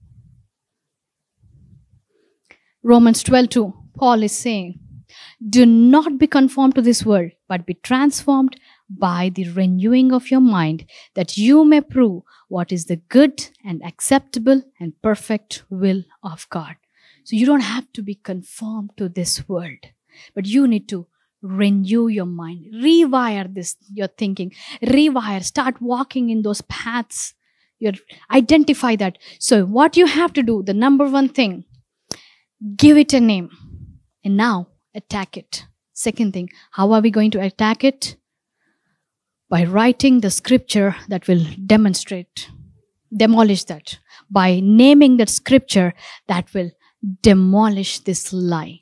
[SPEAKER 3] Romans twelve two, Paul is saying, do not be conformed to this world, but be transformed by the renewing of your mind, that you may prove what is the good and acceptable and perfect will of God. So you don't have to be conformed to this world, but you need to renew your mind. Rewire this, your thinking. Rewire. Start walking in those paths. You identify that. So what you have to do, the number one thing, give it a name. And now, attack it. Second thing, how are we going to attack it? By writing the scripture that will demonstrate, demolish that. By naming that scripture that will demolish this lie.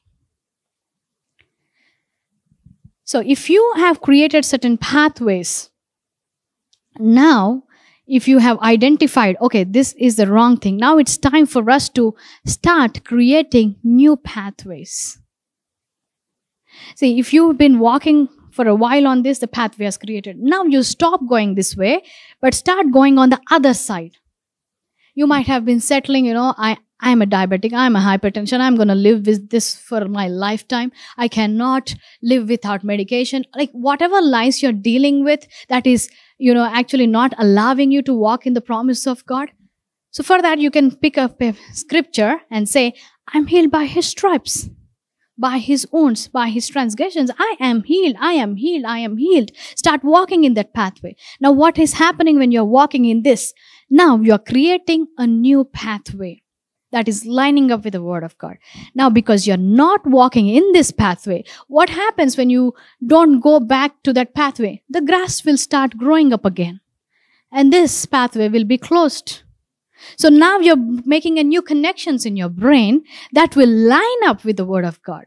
[SPEAKER 3] So if you have created certain pathways, now if you have identified, okay, this is the wrong thing, now it's time for us to start creating new pathways. See, if you've been walking for a while on this, the pathway has created. Now you stop going this way, but start going on the other side. You might have been settling, you know, I, I'm a diabetic, I'm a hypertension, I'm going to live with this for my lifetime. I cannot live without medication. Like whatever lies you're dealing with that is, you know, actually not allowing you to walk in the promise of God. So for that, you can pick up a scripture and say, I'm healed by His stripes, by His wounds, by His transgressions. I am healed, I am healed, I am healed. Start walking in that pathway. Now what is happening when you're walking in this? Now you're creating a new pathway that is lining up with the Word of God. Now because you're not walking in this pathway, what happens when you don't go back to that pathway? The grass will start growing up again. And this pathway will be closed. So now you're making a new connections in your brain that will line up with the Word of God.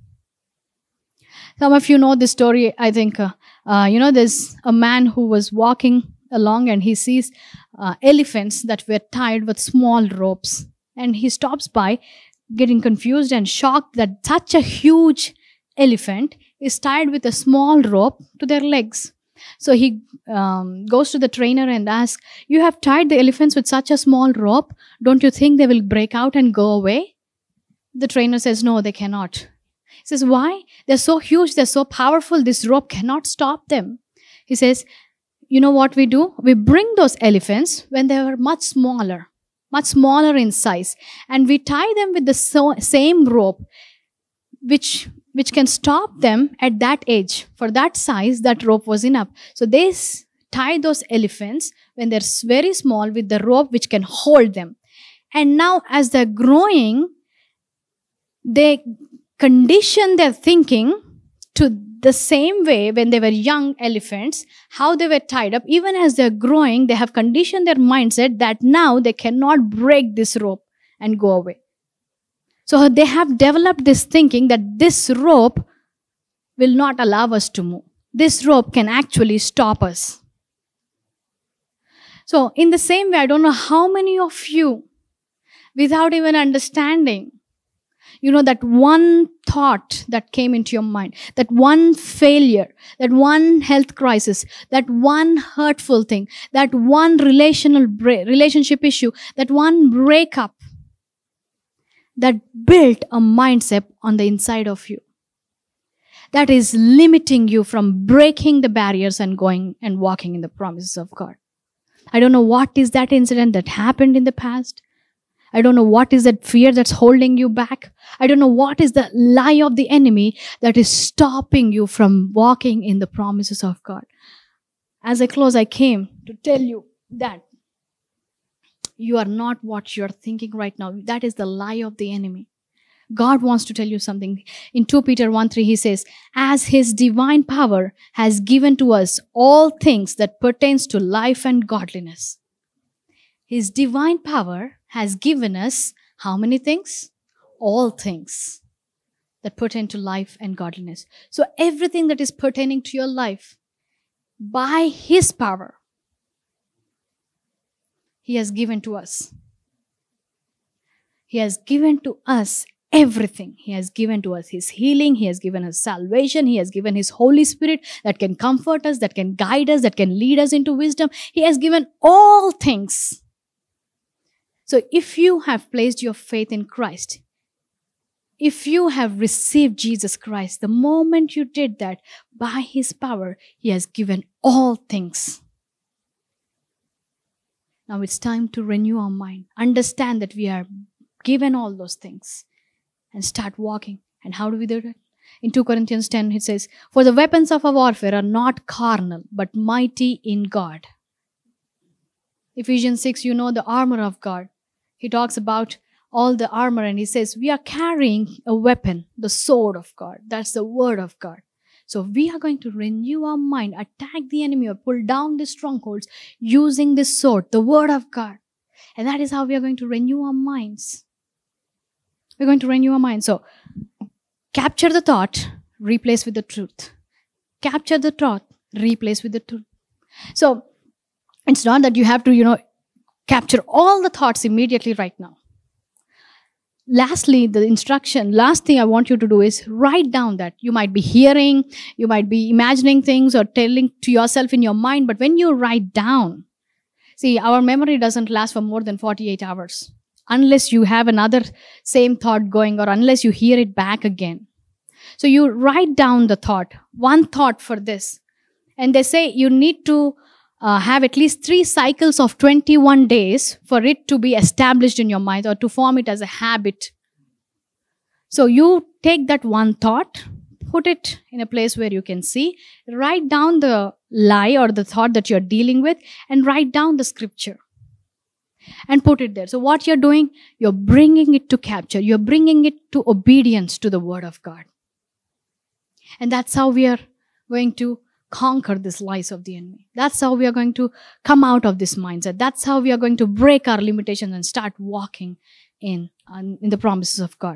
[SPEAKER 3] Some of you know this story, I think, uh, uh, you know, there's a man who was walking along and he sees uh, elephants that were tied with small ropes. And he stops by getting confused and shocked that such a huge elephant is tied with a small rope to their legs. So he um, goes to the trainer and asks, you have tied the elephants with such a small rope. Don't you think they will break out and go away? The trainer says, no, they cannot. He says, why? They're so huge, they're so powerful, this rope cannot stop them. He says, you know what we do? We bring those elephants when they were much smaller, much smaller in size, and we tie them with the so same rope, which which can stop them at that age. For that size, that rope was enough. So they s- tie those elephants when they're s- very small with the rope which can hold them. And now as they're growing, they condition their thinking to the same way when they were young elephants, how they were tied up. Even as they're growing, they have conditioned their mindset that now they cannot break this rope and go away. So they have developed this thinking that this rope will not allow us to move. This rope can actually stop us. So in the same way, I don't know how many of you, without even understanding, you know, that one thought that came into your mind, that one failure, that one health crisis, that one hurtful thing, that one relational break, relationship issue, that one breakup, that built a mindset on the inside of you that is limiting you from breaking the barriers and going and walking in the promises of God. I don't know what is that incident that happened in the past. I don't know what is that fear that's holding you back. I don't know what is the lie of the enemy that is stopping you from walking in the promises of God. As I close, I came to tell you that you are not what you're thinking right now. That is the lie of the enemy. God wants to tell you something. In Second Peter one three, he says, as his divine power has given to us all things that pertains to life and godliness. His divine power has given us how many things? All things that pertain to life and godliness. So everything that is pertaining to your life, by his power, he has given to us. He has given to us everything. He has given to us his healing. He has given us salvation. He has given his Holy Spirit that can comfort us, that can guide us, that can lead us into wisdom. He has given all things. So if you have placed your faith in Christ, if you have received Jesus Christ, the moment you did that, by his power, he has given all things. Now it's time to renew our mind. Understand that we are given all those things and start walking. And how do we do that? In two Corinthians ten, it says, "For the weapons of our warfare are not carnal, but mighty in God." Ephesians six, you know the armor of God. He talks about all the armor and he says, we are carrying a weapon, the sword of God. That's the word of God. So we are going to renew our mind, attack the enemy or pull down the strongholds using this sword, the word of God. And that is how we are going to renew our minds. We're going to renew our minds. So capture the thought, replace with the truth. Capture the thought, replace with the truth. So it's not that you have to, you know, capture all the thoughts immediately right now. Lastly, the instruction, last thing I want you to do is write down that. You might be hearing, you might be imagining things or telling to yourself in your mind, but when you write down, see, our memory doesn't last for more than forty-eight hours unless you have another same thought going or unless you hear it back again. So you write down the thought, one thought for this. And they say you need to Uh, have at least three cycles of twenty-one days for it to be established in your mind or to form it as a habit. So you take that one thought, put it in a place where you can see, write down the lie or the thought that you're dealing with, and write down the scripture and put it there. So what you're doing, you're bringing it to capture. You're bringing it to obedience to the word of God. And that's how we are going to conquer these lies of the enemy. That's how we are going to come out of this mindset. That's how we are going to break our limitations and start walking in, um, in the promises of God.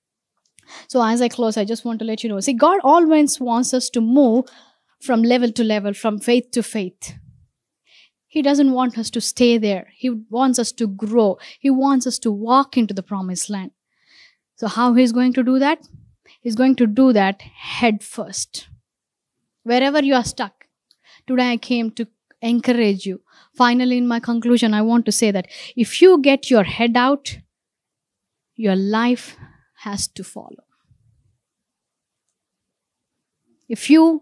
[SPEAKER 3] So as I close, I just want to let you know, see, God always wants us to move from level to level, from faith to faith. He doesn't want us to stay there. He wants us to grow. He wants us to walk into the promised land. So how He's going to do that? He's going to do that head first. Wherever you are stuck, today I came to encourage you. Finally, in my conclusion, I want to say that if you get your head out, your life has to follow. If you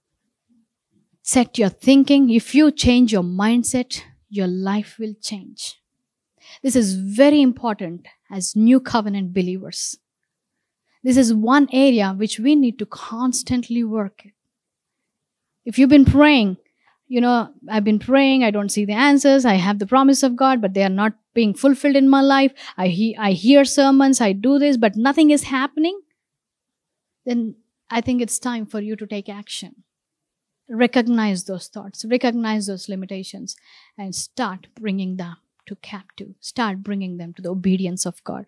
[SPEAKER 3] set your thinking, if you change your mindset, your life will change. This is very important as new covenant believers. This is one area which we need to constantly work at. If you've been praying, you know, I've been praying, I don't see the answers, I have the promise of God, but they are not being fulfilled in my life. I, he- I hear sermons, I do this, but nothing is happening. Then I think it's time for you to take action. Recognize those thoughts, recognize those limitations, and start bringing them to captive. Start bringing them to the obedience of God.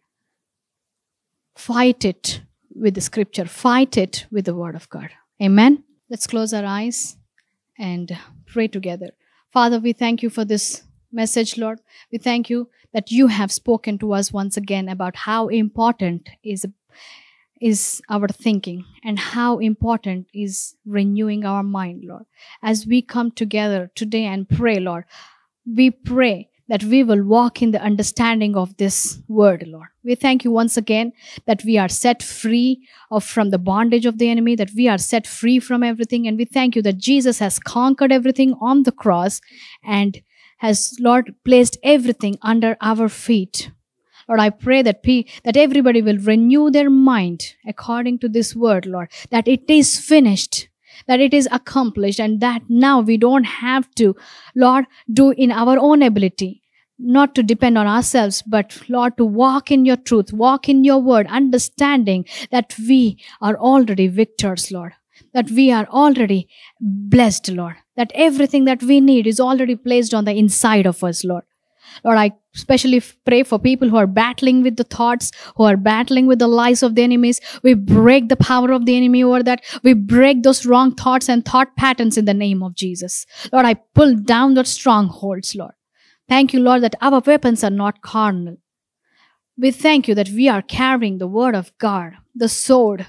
[SPEAKER 3] Fight it with the scripture. Fight it with the word of God. Amen. Let's close our eyes and pray together. Father, we thank you for this message, Lord. We thank you that you have spoken to us once again about how important is, is our thinking and how important is renewing our mind, Lord. As we come together today and pray, Lord, we pray that we will walk in the understanding of this word, Lord. We thank you once again that we are set free of from the bondage of the enemy, that we are set free from everything. And we thank you that Jesus has conquered everything on the cross and has, Lord, placed everything under our feet. Lord, I pray that, pe- that everybody will renew their mind according to this word, Lord, that it is finished, that it is accomplished, and that now we don't have to, Lord, do in our own ability, not to depend on ourselves, but, Lord, to walk in your truth, walk in your word, understanding that we are already victors, Lord, that we are already blessed, Lord, that everything that we need is already placed on the inside of us, Lord. Lord, I especially pray for people who are battling with the thoughts, who are battling with the lies of the enemies. We break the power of the enemy over that. We break those wrong thoughts and thought patterns in the name of Jesus. Lord, I pull down those strongholds, Lord. Thank you, Lord, that our weapons are not carnal. We thank you that we are carrying the word of God, the sword.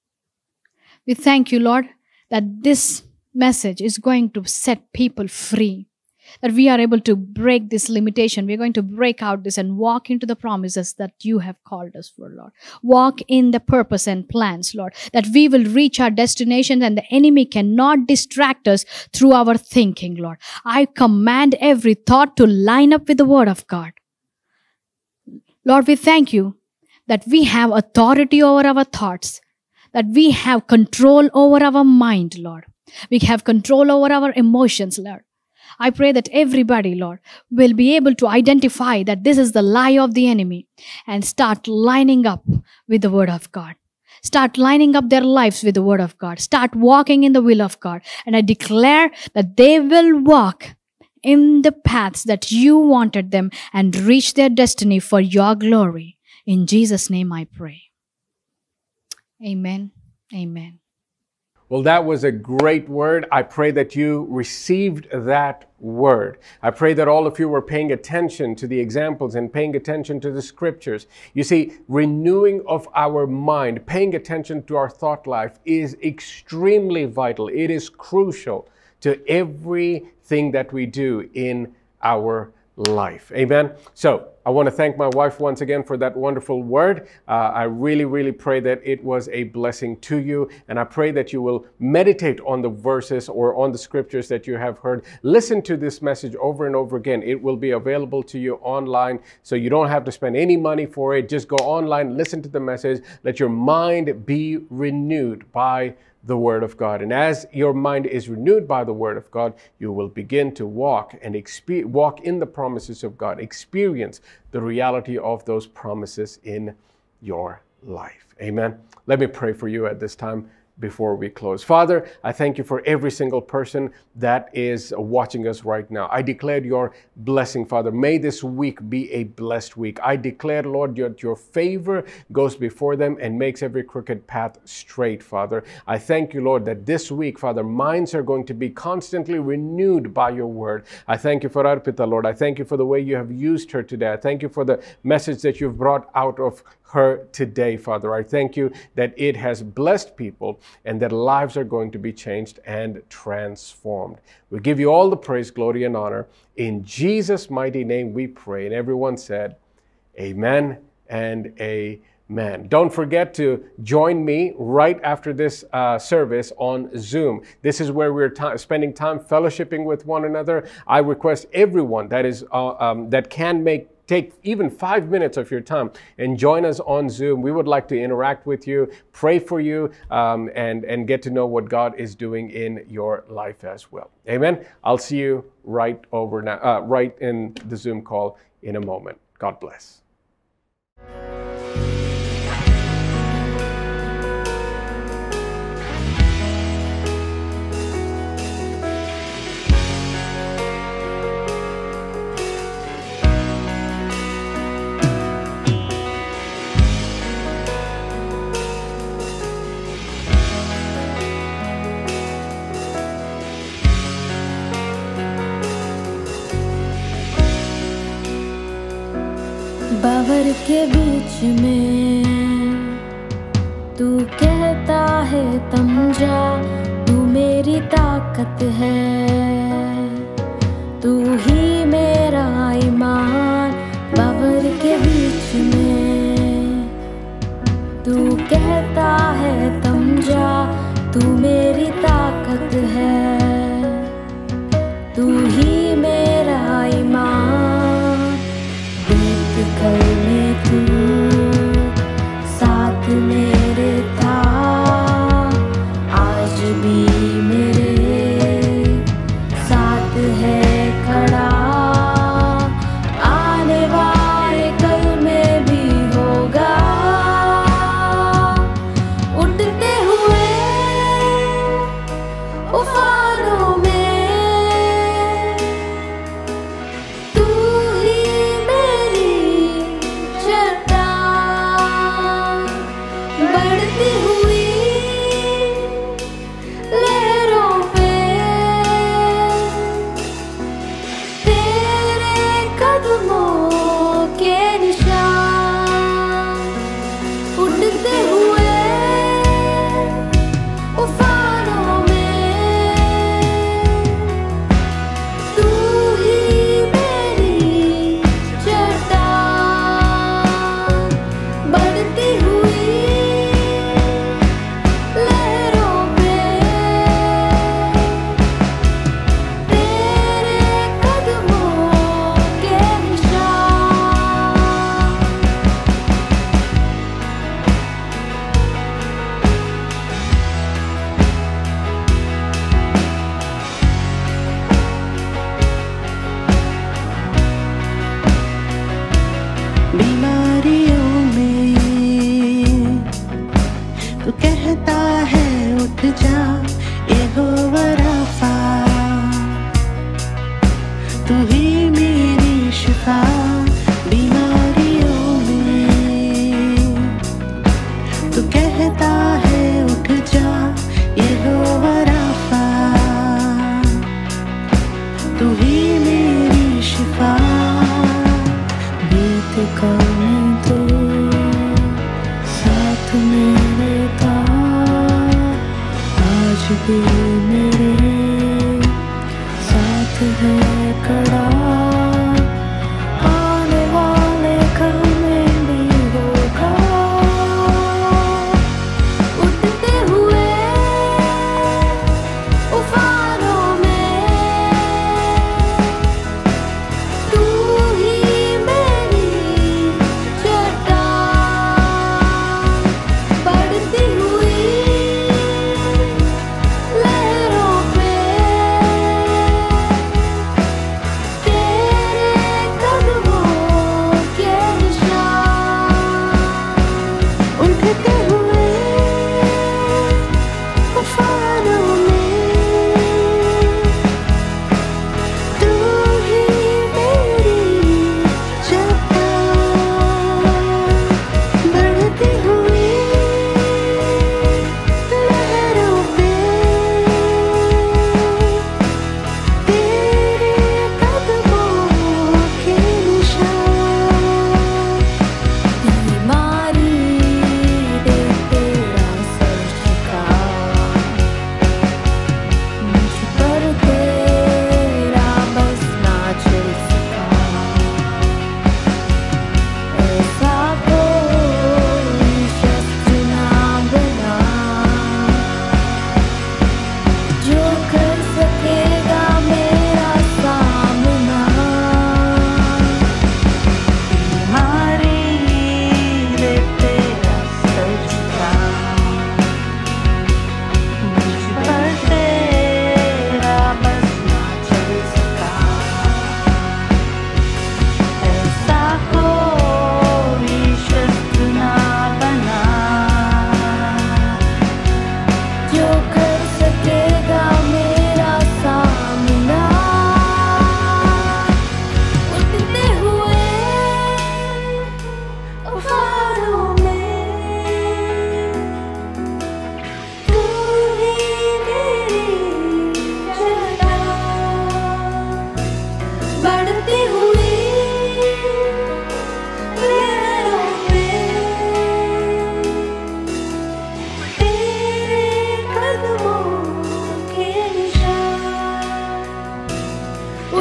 [SPEAKER 3] We thank you, Lord, that this message is going to set people free, that we are able to break this limitation. We are going to break out this and walk into the promises that you have called us for, Lord. Walk in the purpose and plans, Lord, that we will reach our destination and the enemy cannot distract us through our thinking, Lord. I command every thought to line up with the word of God. Lord, we thank you that we have authority over our thoughts, that we have control over our mind, Lord. We have control over our emotions, Lord. I pray that everybody, Lord, will be able to identify that this is the lie of the enemy and start lining up with the Word of God. Start lining up their lives with the Word of God. Start walking in the will of God. And I declare that they will walk in the paths that you wanted them and reach their destiny for your glory. In Jesus' name I pray. Amen. Amen.
[SPEAKER 2] Well, that was a great word. I pray that you received that word. I pray that all of you were paying attention to the examples and paying attention to the scriptures. You see, renewing of our mind, paying attention to our thought life is extremely vital. It is crucial to everything that we do in our life. Amen. So I want to thank my wife once again for that wonderful word. Uh, I really, really pray that it was a blessing to you. And I pray that you will meditate on the verses or on the scriptures that you have heard. Listen to this message over and over again. It will be available to you online, so you don't have to spend any money for it. Just go online, listen to the message. Let your mind be renewed by the Word of God. And as your mind is renewed by the Word of God, you will begin to walk and expe- walk in the promises of God, experience the reality of those promises in your life. Amen. Let me pray for you at this time before we close. Father, I thank you for every single person that is watching us right now. I declare your blessing, Father. May this week be a blessed week. I declare, Lord, your, your favor goes before them and makes every crooked path straight, Father. I thank you, Lord, that this week, Father, minds are going to be constantly renewed by your word. I thank you for Arpita, Lord. I thank you for the way you have used her today. I thank you for the message that you've brought out of her today, Father. I thank you that it has blessed people and that lives are going to be changed and transformed. We give you all the praise, glory, and honor. In Jesus' mighty name we pray. And everyone said, amen and amen. Don't forget to join me right after this uh, service on Zoom. This is where we're t- spending time fellowshipping with one another. I request everyone that is uh, um, that can make Take even five minutes of your time and join us on Zoom. We would like to interact with you, pray for you, um, and, and get to know what God is doing in your life as well. Amen. I'll see you right over now, uh, right in the Zoom call in a moment. God bless.
[SPEAKER 4] बावर के बीच में तू कहता है थम जा, तू मेरी ताकत है, तू ही मेरा ईमान। बावर के बीच में तू कहता है थम जा, तू मेरी ताकत है, तू ही मेरा ईमान। कल में तू साथ मेरे था, आज भी मेरे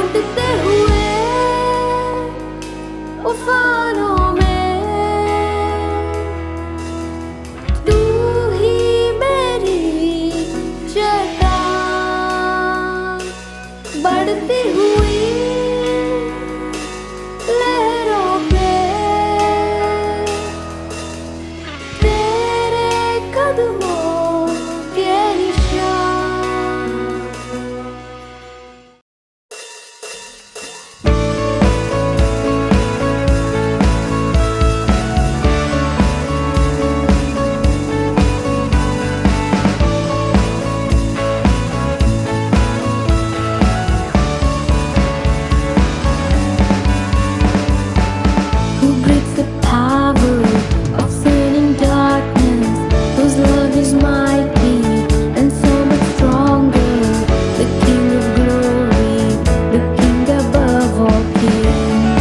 [SPEAKER 4] लूटते हुए उफानों में तू ही मेरी चट्टान, बढ़ती हुई लहरों पे तेरे कदमों के निशान। Who breaks the power of sin and darkness, whose love is mighty and so much stronger, the King of glory, the King above all kings,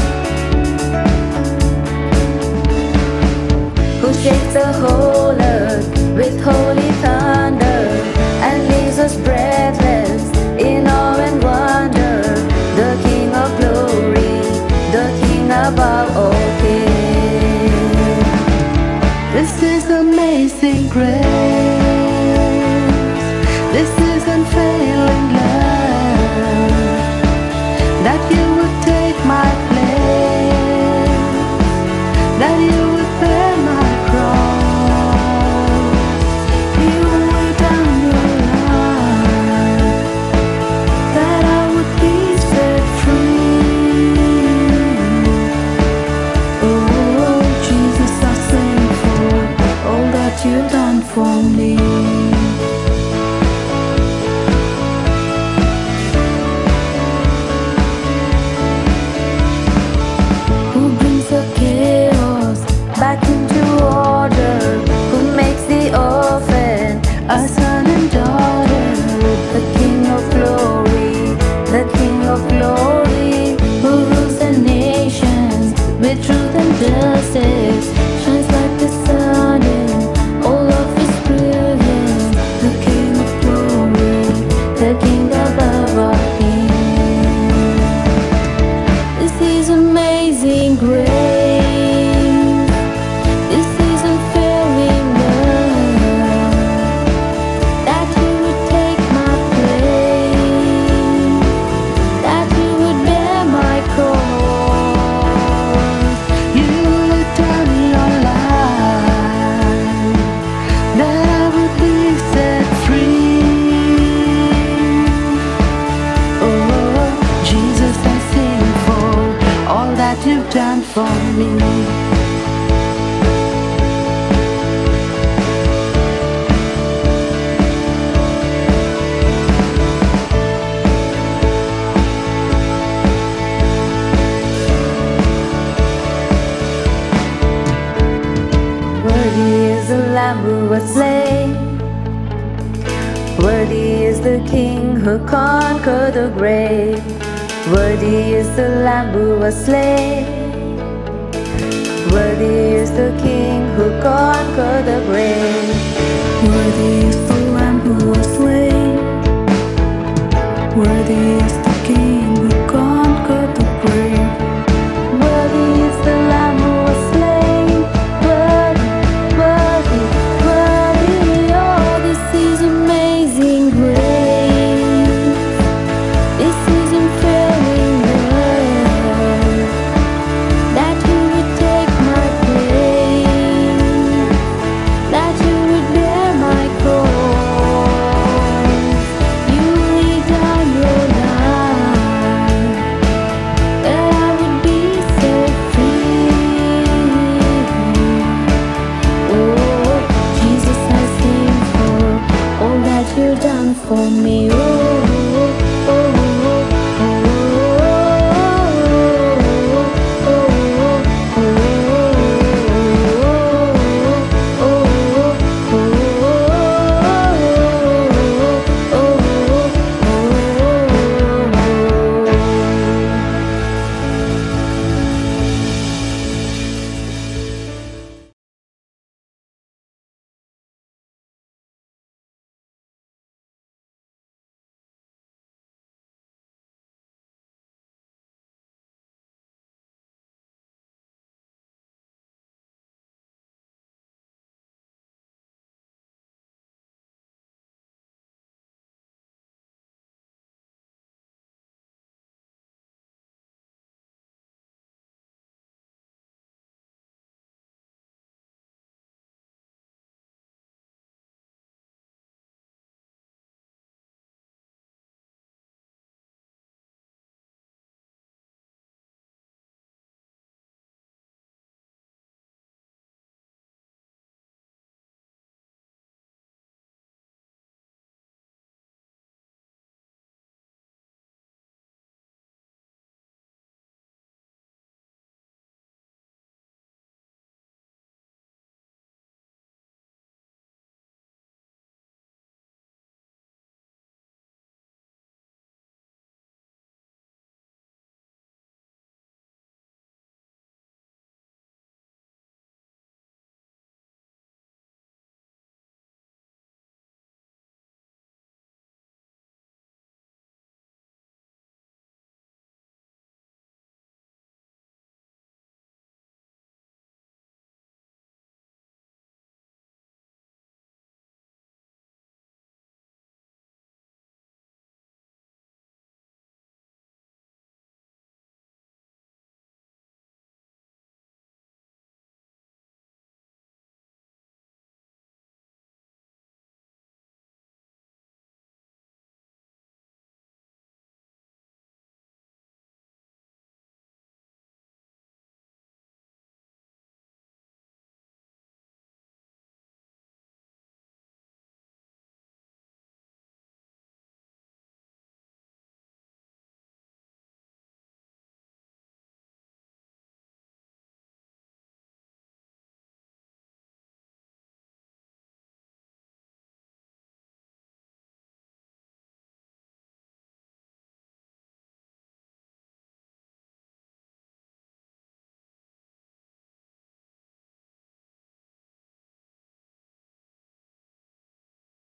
[SPEAKER 4] who shakes the whole earth with holy thunder and leaves us breathless in awe and wonder, the King of glory, the King above all kings. This is amazing grace. This is unfailing love, that you would take my place, that you would bear my cross. You laid down your life, that I would be set free. Oh, Jesus, I sing for all that you've done for me. Who brings the chaos back into order, who makes the orphan a son and daughter, the King of glory, the King of glory, who rules the nations with truth and justice, shines like the sun in all of his brilliance, the King of glory, the King above all kings. This is amazing grace. This is unfailing love, that you would take my place, that you would bear my cross. You laid down your life, that I would be set free. Oh, Jesus, I sing for all that you've done for me. Worthy is the Lamb who was slain, worthy is the King who conquered the grave, worthy is the Lamb who was slain, worthy is the King who conquered the grave. Worthy is the Lamb who was slain, worthy is the King who